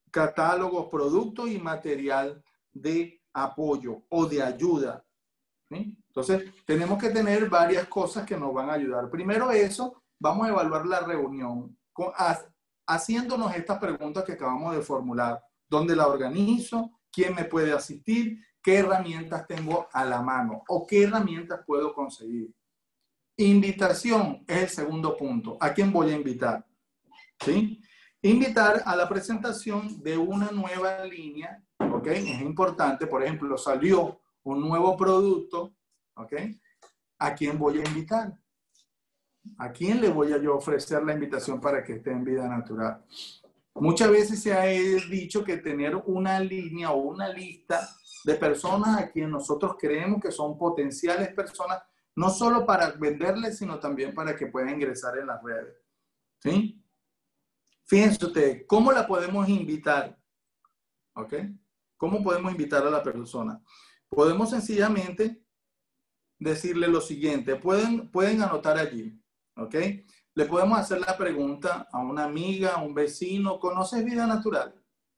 catálogos, productos y material de apoyo o de ayuda. ¿sí? Entonces, tenemos que tener varias cosas que nos van a ayudar. Primero eso, vamos a evaluar la reunión haciéndonos estas preguntas que acabamos de formular. ¿Dónde la organizo? ¿Quién me puede asistir? ¿Qué herramientas tengo a la mano? ¿O qué herramientas puedo conseguir? Invitación es el segundo punto. ¿A quién voy a invitar? ¿Sí? Invitar a la presentación de una nueva línea, ¿ok? Es importante, por ejemplo, salió un nuevo producto, ¿ok? ¿A quién voy a invitar? ¿A quién le voy a yo ofrecer la invitación para que esté en Vida Natural? Muchas veces se ha dicho que tener una línea o una lista de personas a quien nosotros creemos que son potenciales personas, no solo para venderles, sino también para que puedan ingresar en las redes. ¿Sí? Fíjense ustedes, ¿cómo la podemos invitar? ¿Ok? ¿Cómo podemos invitar a la persona? Podemos sencillamente decirle lo siguiente, pueden anotar allí, ¿ok? Le podemos hacer la pregunta a una amiga, a un vecino, ¿conoces Vida Natural?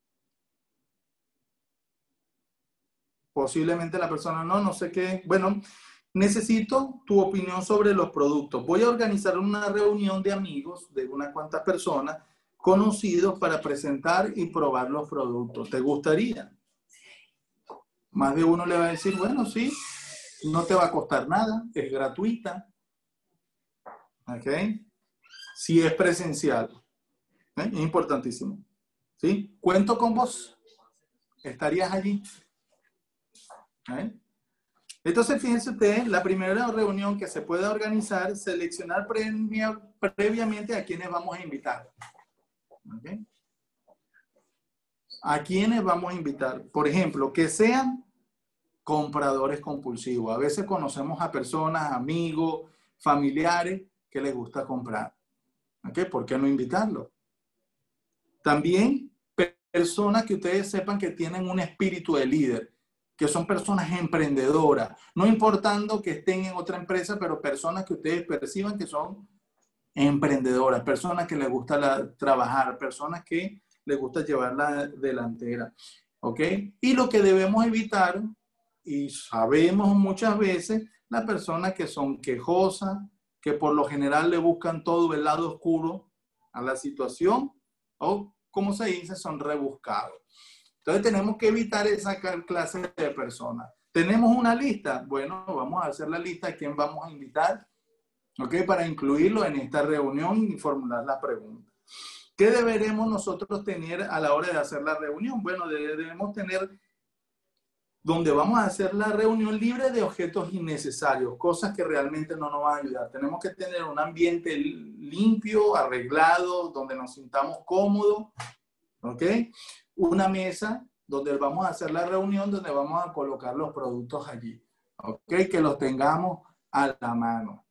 Posiblemente la persona no sé qué. Bueno, necesito tu opinión sobre los productos. Voy a organizar una reunión de amigos de unas cuantas personas conocidos para presentar y probar los productos. ¿Te gustaría? Más de uno le va a decir, bueno, sí, no te va a costar nada, es gratuita. ¿Ok? Si es presencial. Es importantísimo. ¿Sí? Cuento con vos. ¿Estarías allí? ¿Eh? Entonces, fíjense ustedes, la primera reunión que se puede organizar, seleccionar previamente a quienes vamos a invitar. ¿Okay? ¿A quiénes vamos a invitar? Por ejemplo, que sean compradores compulsivos. A veces conocemos a personas, amigos, familiares que les gusta comprar. ¿Okay? ¿Por qué no invitarlos? También personas que ustedes sepan que tienen un espíritu de líder, que son personas emprendedoras, no importando que estén en otra empresa, pero personas que ustedes perciban que son emprendedoras, personas que les gusta trabajar, personas que les gusta llevar la delantera. ¿Ok? Y lo que debemos evitar, y sabemos muchas veces, las personas que son quejosas, que por lo general le buscan todo el lado oscuro a la situación, o como se dice, son rebuscados. Entonces tenemos que evitar esa clase de personas. ¿Tenemos una lista? Bueno, vamos a hacer la lista de quién vamos a invitar, ¿ok? Para incluirlo en esta reunión y formular la pregunta. ¿Qué deberemos nosotros tener a la hora de hacer la reunión? Bueno, debemos tener donde vamos a hacer la reunión libre de objetos innecesarios, cosas que realmente no nos van a ayudar. Tenemos que tener un ambiente limpio, arreglado, donde nos sintamos cómodos, ¿ok? Una mesa donde vamos a hacer la reunión, donde vamos a colocar los productos allí, ¿ok? Que los tengamos a la mano.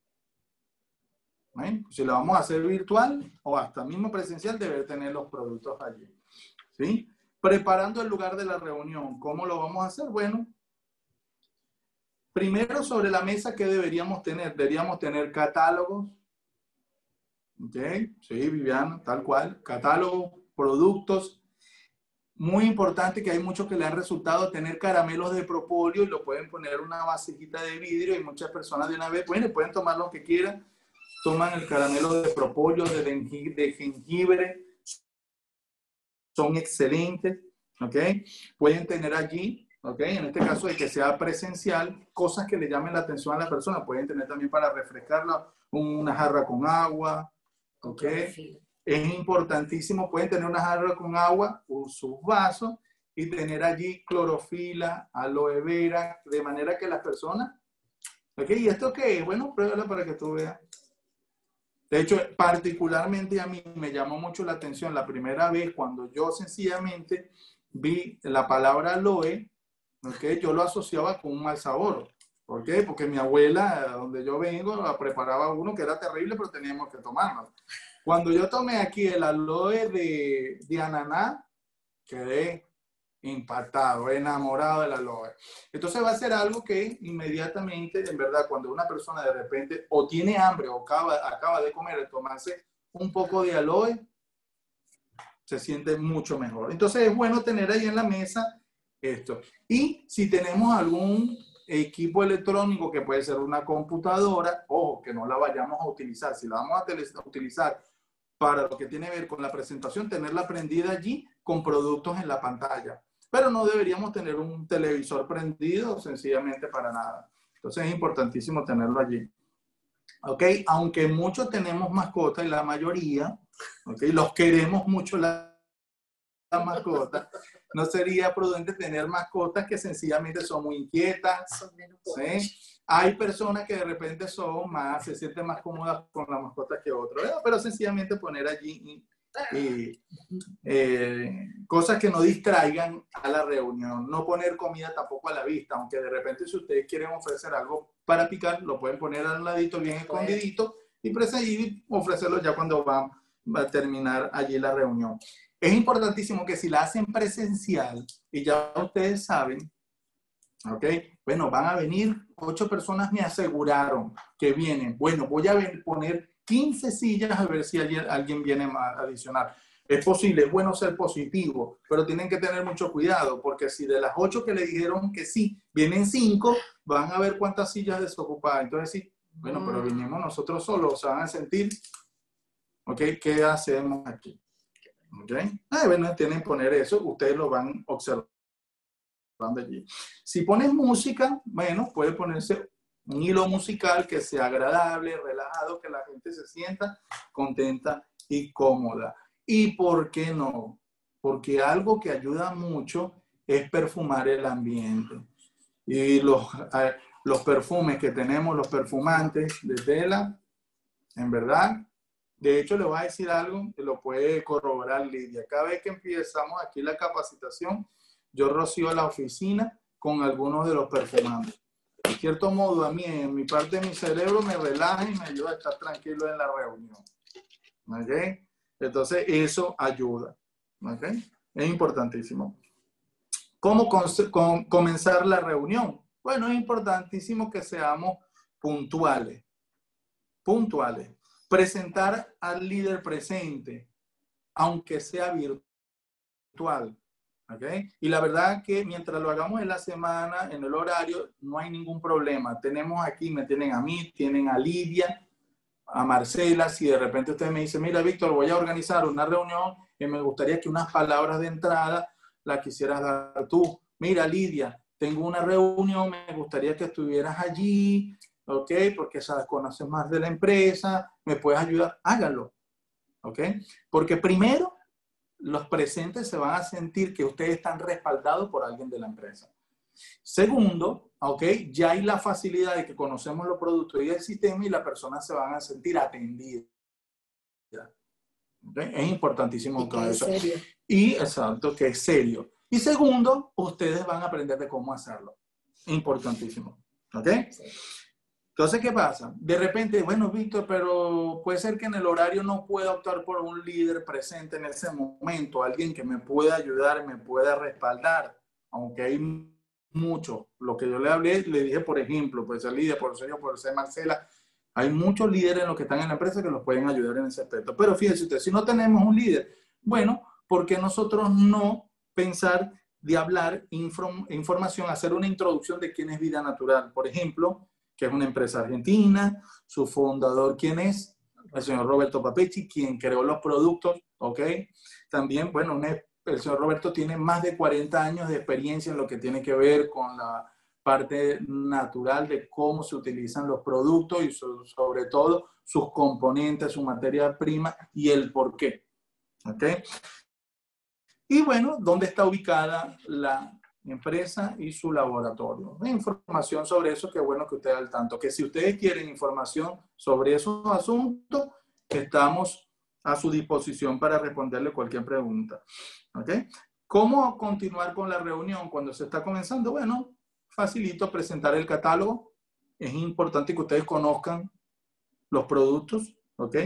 ¿Eh? Si lo vamos a hacer virtual o hasta mismo presencial, debe tener los productos allí, ¿sí? Preparando el lugar de la reunión, ¿cómo lo vamos a hacer? Bueno, primero sobre la mesa, ¿qué deberíamos tener? Deberíamos tener catálogos, ¿ok? Sí, Viviana, tal cual, catálogos, productos. Muy importante que hay muchos que le han resultado tener caramelos de propóleo y lo pueden poner en una vasijita de vidrio y muchas personas de una vez, bueno, pueden tomar lo que quieran, toman el caramelo de propóleo, de jengibre, son excelentes, ¿ok? Pueden tener allí, ¿ok? En este caso de que sea presencial, cosas que le llamen la atención a la persona, pueden tener también para refrescarla una jarra con agua, ¿ok? Es importantísimo, pueden tener una jarra con agua o sus vasos y tener allí clorofila, aloe vera, de manera que las personas, ¿ok? ¿Y esto qué es? Bueno, pruébala para que tú veas. De hecho, particularmente a mí me llamó mucho la atención la primera vez cuando yo sencillamente vi la palabra aloe, ¿okay? Yo lo asociaba con un mal sabor. ¿Por qué? Porque mi abuela, donde yo vengo, la preparaba uno que era terrible, pero teníamos que tomarlo. Cuando yo tomé aquí el aloe de ananá, quedé impactado, enamorado del aloe. Entonces va a ser algo que inmediatamente, en verdad, cuando una persona de repente o tiene hambre o acaba de comer, tomarse un poco de aloe, se siente mucho mejor. Entonces es bueno tener ahí en la mesa esto. Y si tenemos algún equipo electrónico que puede ser una computadora, ojo, que no la vayamos a utilizar. Si la vamos a utilizar para lo que tiene que ver con la presentación, tenerla prendida allí con productos en la pantalla. Pero no deberíamos tener un televisor prendido sencillamente para nada. Entonces es importantísimo tenerlo allí. ¿Ok? Aunque muchos tenemos mascotas y la mayoría, ¿ok? Los queremos mucho las mascotas, no sería prudente tener mascotas que sencillamente son muy inquietas. ¿Sí? Hay personas que de repente se sienten más cómodas con la mascota que otros, pero sencillamente poner allí cosas que no distraigan a la reunión. No poner comida tampoco a la vista, aunque de repente si ustedes quieren ofrecer algo para picar, lo pueden poner al ladito bien escondidito y ofrecerlo ya cuando va a terminar allí la reunión. Es importantísimo que si la hacen presencial, y ya ustedes saben, ¿ok? Bueno, van a venir 8 personas, me aseguraron que vienen. Bueno, voy a poner 15 sillas a ver si alguien viene más adicional. Es posible, es bueno ser positivo, pero tienen que tener mucho cuidado, porque si de las 8 que le dijeron que sí, vienen 5, van a ver cuántas sillas desocupadas. Entonces sí, bueno, pero vinimos nosotros solos, se van a sentir, ¿ok? ¿Qué hacemos aquí? ¿Ok? Bueno, tienen que poner eso, ustedes lo van observando allí. Si pones música, bueno, puede ponerse un hilo musical que sea agradable, relajado, que la gente se sienta contenta y cómoda. ¿Y por qué no? Porque algo que ayuda mucho es perfumar el ambiente. Y los perfumes que tenemos, los perfumantes de tela, en verdad, de hecho, le voy a decir algo que lo puede corroborar Lidia. Cada vez que empezamos aquí la capacitación, yo rocío la oficina con algunos de los perfumantes. De cierto modo, a mí, en mi parte de mi cerebro, me relaja y me ayuda a estar tranquilo en la reunión. ¿Ok? Entonces, eso ayuda. ¿Ok? Es importantísimo. ¿Cómo comenzar la reunión? Bueno, es importantísimo que seamos puntuales. Puntuales. Presentar al líder presente, aunque sea virtual. ¿Okay? Y la verdad que mientras lo hagamos en la semana, en el horario, no hay ningún problema. Tenemos aquí, me tienen a mí, tienen a Lidia, a Marcela. Si de repente usted me dice, mira, Víctor, voy a organizar una reunión y me gustaría que unas palabras de entrada las quisieras dar tú. Mira, Lidia, tengo una reunión, me gustaría que estuvieras allí, ¿ok? Porque sabes, conoces más de la empresa, me puedes ayudar, háganlo, ¿ok? Porque primero, los presentes se van a sentir que ustedes están respaldados por alguien de la empresa. Segundo, ¿ok? Ya hay la facilidad de que conocemos los productos y el sistema y las personas se van a sentir atendidas. ¿Okay? Es importantísimo que eso. Y exacto, que es serio. Y segundo, ustedes van a aprender de cómo hacerlo. Importantísimo. ¿Ok? Sí. Entonces, ¿qué pasa? De repente, bueno, Víctor, pero puede ser que en el horario no pueda optar por un líder presente en ese momento, alguien que me pueda ayudar, me pueda respaldar, aunque hay mucho. Lo que yo le hablé, le dije, por ejemplo, puede ser Lidia, por ser yo, por ser Marcela, hay muchos líderes en los que están en la empresa que los pueden ayudar en ese aspecto. Pero fíjense usted, si no tenemos un líder, bueno, ¿por qué nosotros no pensar de hablar información, hacer una introducción de quién es Vida Natural? Por ejemplo, que es una empresa argentina, su fundador, ¿quién es? El señor Roberto Papechi, quien creó los productos, ¿ok? También, bueno, el señor Roberto tiene más de 40 años de experiencia en lo que tiene que ver con la parte natural de cómo se utilizan los productos y sobre todo sus componentes, su materia prima y el por qué. ¿Ok? Y bueno, ¿dónde está ubicada la empresa y su laboratorio? Información sobre eso, qué bueno que ustedes al tanto. Que si ustedes quieren información sobre esos asuntos, estamos a su disposición para responderle cualquier pregunta. ¿Ok? ¿Cómo continuar con la reunión cuando se está comenzando? Bueno, facilito presentar el catálogo. Es importante que ustedes conozcan los productos, ¿ok?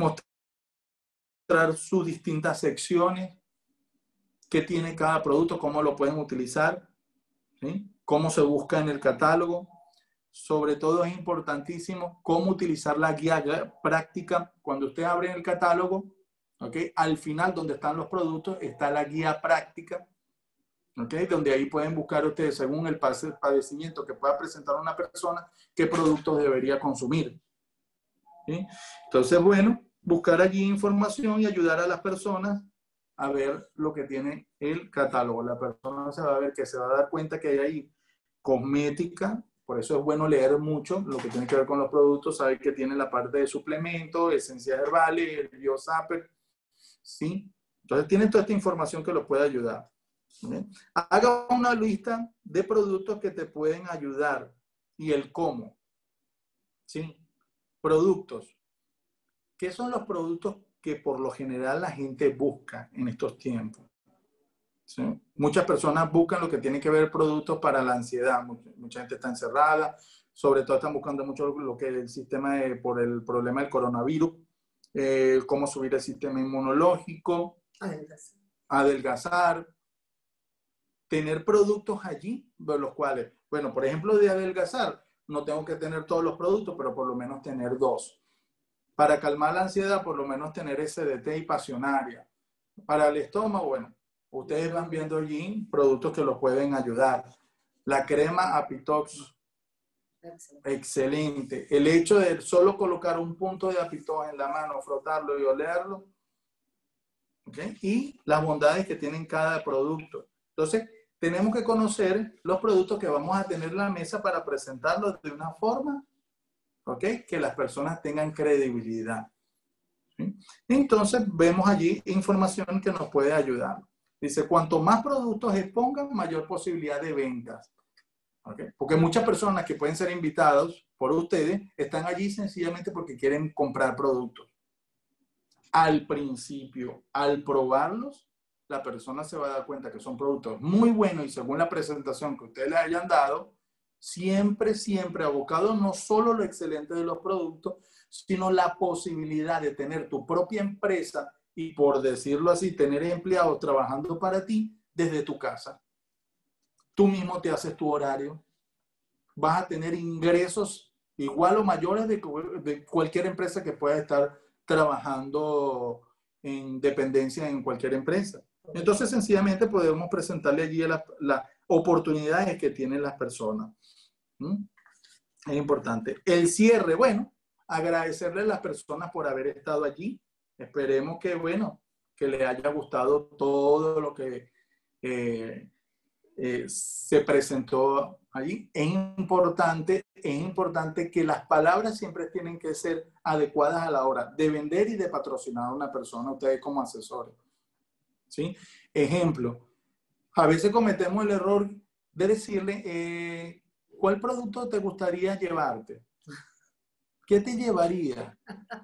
Mostrar sus distintas secciones, qué tiene cada producto, cómo lo pueden utilizar, ¿sí? Cómo se busca en el catálogo. Sobre todo es importantísimo cómo utilizar la guía práctica. Cuando usted abre el catálogo, ¿ok? Al final donde están los productos está la guía práctica, ¿ok? Donde ahí pueden buscar ustedes, según el padecimiento que pueda presentar una persona, qué productos debería consumir. ¿Sí? Entonces, bueno, buscar allí información y ayudar a las personas a ver lo que tiene el catálogo. La persona se va a ver que se va a dar cuenta que hay ahí cosmética, por eso es bueno leer mucho lo que tiene que ver con los productos, saber que tiene la parte de suplementos, esencias herbales, el BioZapper, ¿sí? Entonces tienen toda esta información que los puede ayudar. ¿Sí? Haga una lista de productos que te pueden ayudar y el cómo. ¿Sí? Productos. ¿Qué son los productos que por lo general la gente busca en estos tiempos? ¿Sí? Muchas personas buscan lo que tiene que ver productos para la ansiedad. Mucha gente está encerrada, sobre todo están buscando mucho lo que es el sistema por el problema del coronavirus, cómo subir el sistema inmunológico, adelgazar, tener productos allí, de los cuales, bueno, por ejemplo, de adelgazar, no tengo que tener todos los productos, pero por lo menos tener 2. Para calmar la ansiedad, por lo menos tener SDT y pasionaria. Para el estómago, bueno, ustedes van viendo allí productos que los pueden ayudar. La crema Apitox, excelente. El hecho de solo colocar un punto de Apitox en la mano, frotarlo y olerlo, ¿okay? Y las bondades que tienen cada producto. Entonces, tenemos que conocer los productos que vamos a tener en la mesa para presentarlos de una forma, ¿ok? Que las personas tengan credibilidad. ¿Sí? Entonces, vemos allí información que nos puede ayudar. Dice, cuanto más productos expongan, mayor posibilidad de ventas. ¿Okay? Porque muchas personas que pueden ser invitados por ustedes están allí sencillamente porque quieren comprar productos. Al principio, al probarlos, la persona se va a dar cuenta que son productos muy buenos y según la presentación que ustedes le hayan dado, siempre, siempre abocado no solo lo excelente de los productos, sino la posibilidad de tener tu propia empresa y, por decirlo así, tener empleados trabajando para ti desde tu casa. Tú mismo te haces tu horario. Vas a tener ingresos igual o mayores de cualquier empresa que pueda estar trabajando en dependencia en cualquier empresa. Entonces, sencillamente podemos presentarle allí las oportunidades que tienen las personas. Es importante. El cierre, bueno, agradecerle a las personas por haber estado allí. Esperemos que, bueno, que les haya gustado todo lo que se presentó allí. Es importante que las palabras siempre tienen que ser adecuadas a la hora de vender y de patrocinar a una persona, ustedes como asesores. ¿Sí? Ejemplo, a veces cometemos el error de decirle, ¿cuál producto te gustaría llevarte? ¿Qué te llevaría?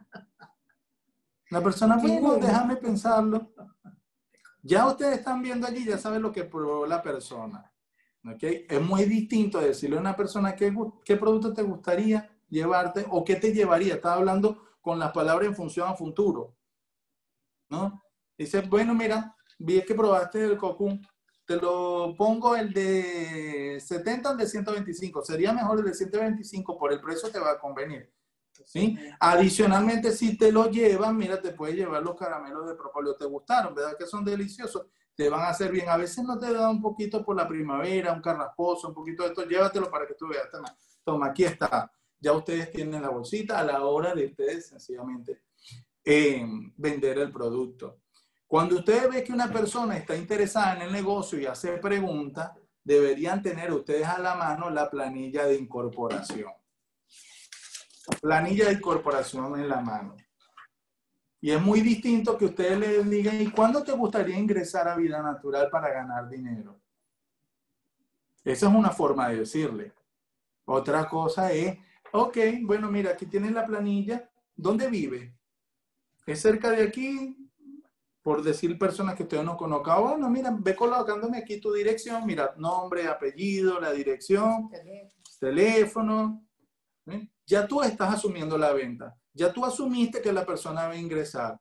La persona, bueno, déjame pensarlo. Ya ustedes están viendo allí, ya saben lo que probó la persona. ¿Okay? Es muy distinto decirle a una persona qué producto te gustaría llevarte o qué te llevaría. Estaba hablando con las palabras en función a futuro, ¿no? Dice, bueno, mira, vi que probaste el Cocoon, te lo pongo el de 70 o el de 125. Sería mejor el de 125, por el precio te va a convenir. ¿Sí? Adicionalmente, si te lo llevan, mira, te puedes llevar los caramelos de propóleo. ¿Te gustaron? ¿Verdad que son deliciosos? Te van a hacer bien. A veces no te da un poquito por la primavera, un carrasposo, un poquito de esto. Llévatelo para que tú veas. Toma, aquí está. Ya ustedes tienen la bolsita a la hora de ustedes sencillamente vender el producto. Cuando ustedes ven que una persona está interesada en el negocio y hace preguntas, deberían tener ustedes a la mano la planilla de incorporación. Planilla de incorporación en la mano. Y es muy distinto que ustedes les digan, ¿y cuándo te gustaría ingresar a Vida Natural para ganar dinero? Esa es una forma de decirle. Otra cosa es, ok, bueno, mira, aquí tienes la planilla. ¿Dónde vive? ¿Es cerca de aquí? Por decir personas que ustedes no conozcan. Bueno, mira, ve colocándome aquí tu dirección. Mira, nombre, apellido, la dirección, teléfono. ¿Sí? Ya tú estás asumiendo la venta. Ya tú asumiste que la persona va a ingresar.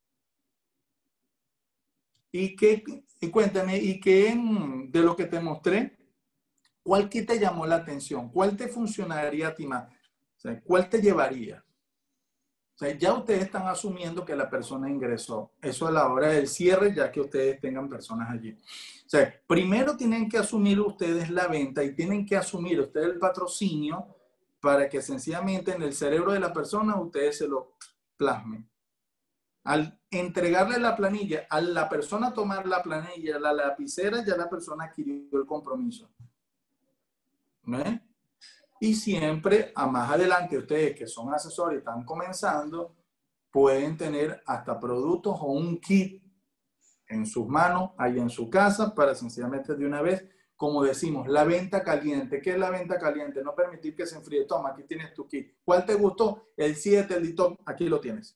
Y cuéntame, ¿y qué de lo que te mostré? ¿Cuál que te llamó la atención? ¿Cuál te funcionaría a ti más? O sea, ¿cuál te llevaría? sea, ya ustedes están asumiendo que la persona ingresó. Eso a la hora del cierre, ya que ustedes tengan personas allí. O sea, primero tienen que asumir ustedes la venta y tienen que asumir ustedes el patrocinio para que sencillamente en el cerebro de la persona ustedes se lo plasmen. Al entregarle la planilla, a la persona tomar la planilla, la lapicera, ya la persona adquirió el compromiso. ¿No? Y siempre, a más adelante, ustedes que son asesores y están comenzando, pueden tener hasta productos o un kit en sus manos, ahí en su casa, para sencillamente de una vez, como decimos, la venta caliente. ¿Qué es la venta caliente? No permitir que se enfríe. Toma, aquí tienes tu kit. ¿Cuál te gustó? El 7, el DITOP, aquí lo tienes.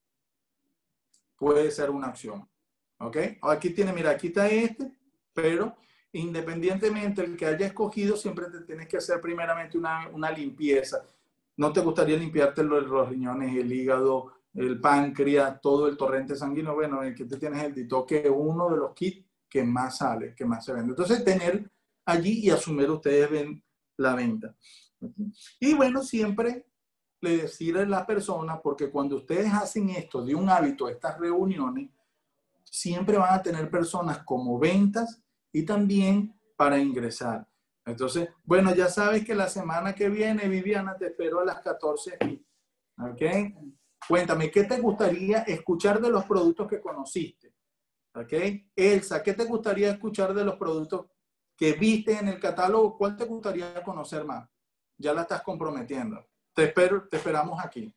Puede ser una opción. ¿Ok? Aquí tiene, mira, aquí está este, pero independientemente del que haya escogido, siempre te tienes que hacer primeramente una limpieza. ¿No te gustaría limpiarte los riñones, el hígado, el páncreas, todo el torrente sanguíneo? Bueno, el que tú tienes el DITOP, que es uno de los kits que más sale, que más se vende. Entonces, tener allí y asumir ustedes la venta. Y bueno, siempre le decirle a la persona, porque cuando ustedes hacen esto de un hábito, estas reuniones, siempre van a tener personas como ventas y también para ingresar. Entonces, bueno, ya sabes que la semana que viene, Viviana, te espero a las 14 aquí. ¿Ok? Cuéntame, ¿qué te gustaría escuchar de los productos que conociste? ¿Ok? Elsa, ¿qué te gustaría escuchar de los productos que viste en el catálogo? ¿Cuál te gustaría conocer más? Ya la estás comprometiendo. Te esperamos aquí.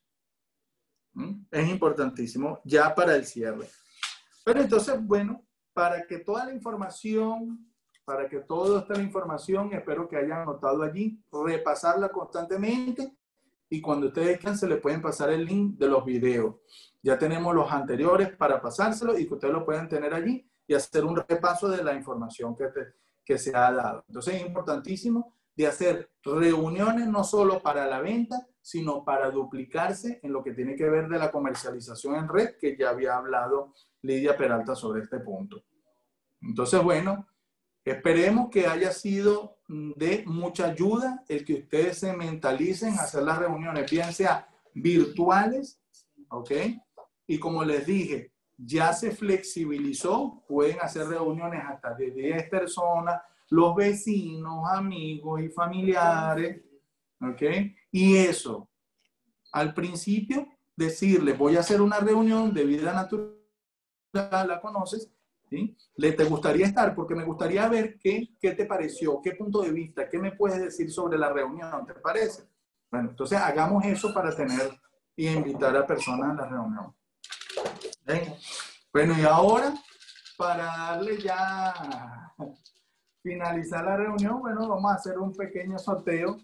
Es importantísimo ya para el cierre. Pero entonces, bueno, para que toda la información, para que toda esta información, espero que hayan anotado allí, repasarla constantemente y cuando ustedes quieran se les pueden pasar el link de los videos. Ya tenemos los anteriores para pasárselos y que ustedes lo pueden tener allí y hacer un repaso de la información que se ha dado. Entonces es importantísimo de hacer reuniones no solo para la venta, sino para duplicarse en lo que tiene que ver de la comercialización en red, que ya había hablado Lidia Peralta sobre este punto. Entonces, bueno, esperemos que haya sido de mucha ayuda el que ustedes se mentalicen a hacer las reuniones, bien sea virtuales, ¿ok? Y como les dije, ya se flexibilizó, pueden hacer reuniones hasta de 10 personas, los vecinos, amigos y familiares, ¿ok? Y eso, al principio, decirle, voy a hacer una reunión de vida natural, la conoces, ¿sí? ¿Te gustaría estar? Porque me gustaría ver qué te pareció, qué punto de vista, qué me puedes decir sobre la reunión, ¿te parece? Bueno, entonces hagamos eso para tener y invitar a personas a la reunión. ¿Ven? Bueno, y ahora, para darle ya, finalizar la reunión, bueno, vamos a hacer un pequeño sorteo.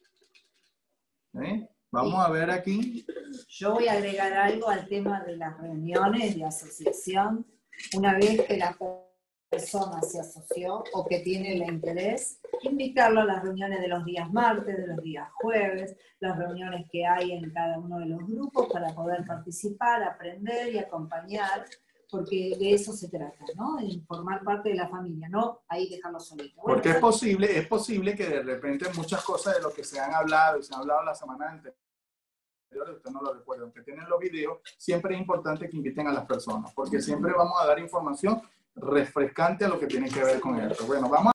Vamos a ver aquí. Yo voy a agregar algo al tema de las reuniones de asociación. Una vez que la persona se asoció o que tiene el interés, invitarlo a las reuniones de los días martes, de los días jueves, las reuniones que hay en cada uno de los grupos para poder participar, aprender y acompañar, porque de eso se trata, ¿no? De formar parte de la familia, no ahí dejarlo solito. Bueno, porque es posible que de repente muchas cosas de lo que se han hablado y se han hablado la semana anterior, usted no lo recuerda, aunque tienen los videos, siempre es importante que inviten a las personas, porque siempre vamos a dar información refrescante a lo que tiene que ver con esto. Bueno, vamos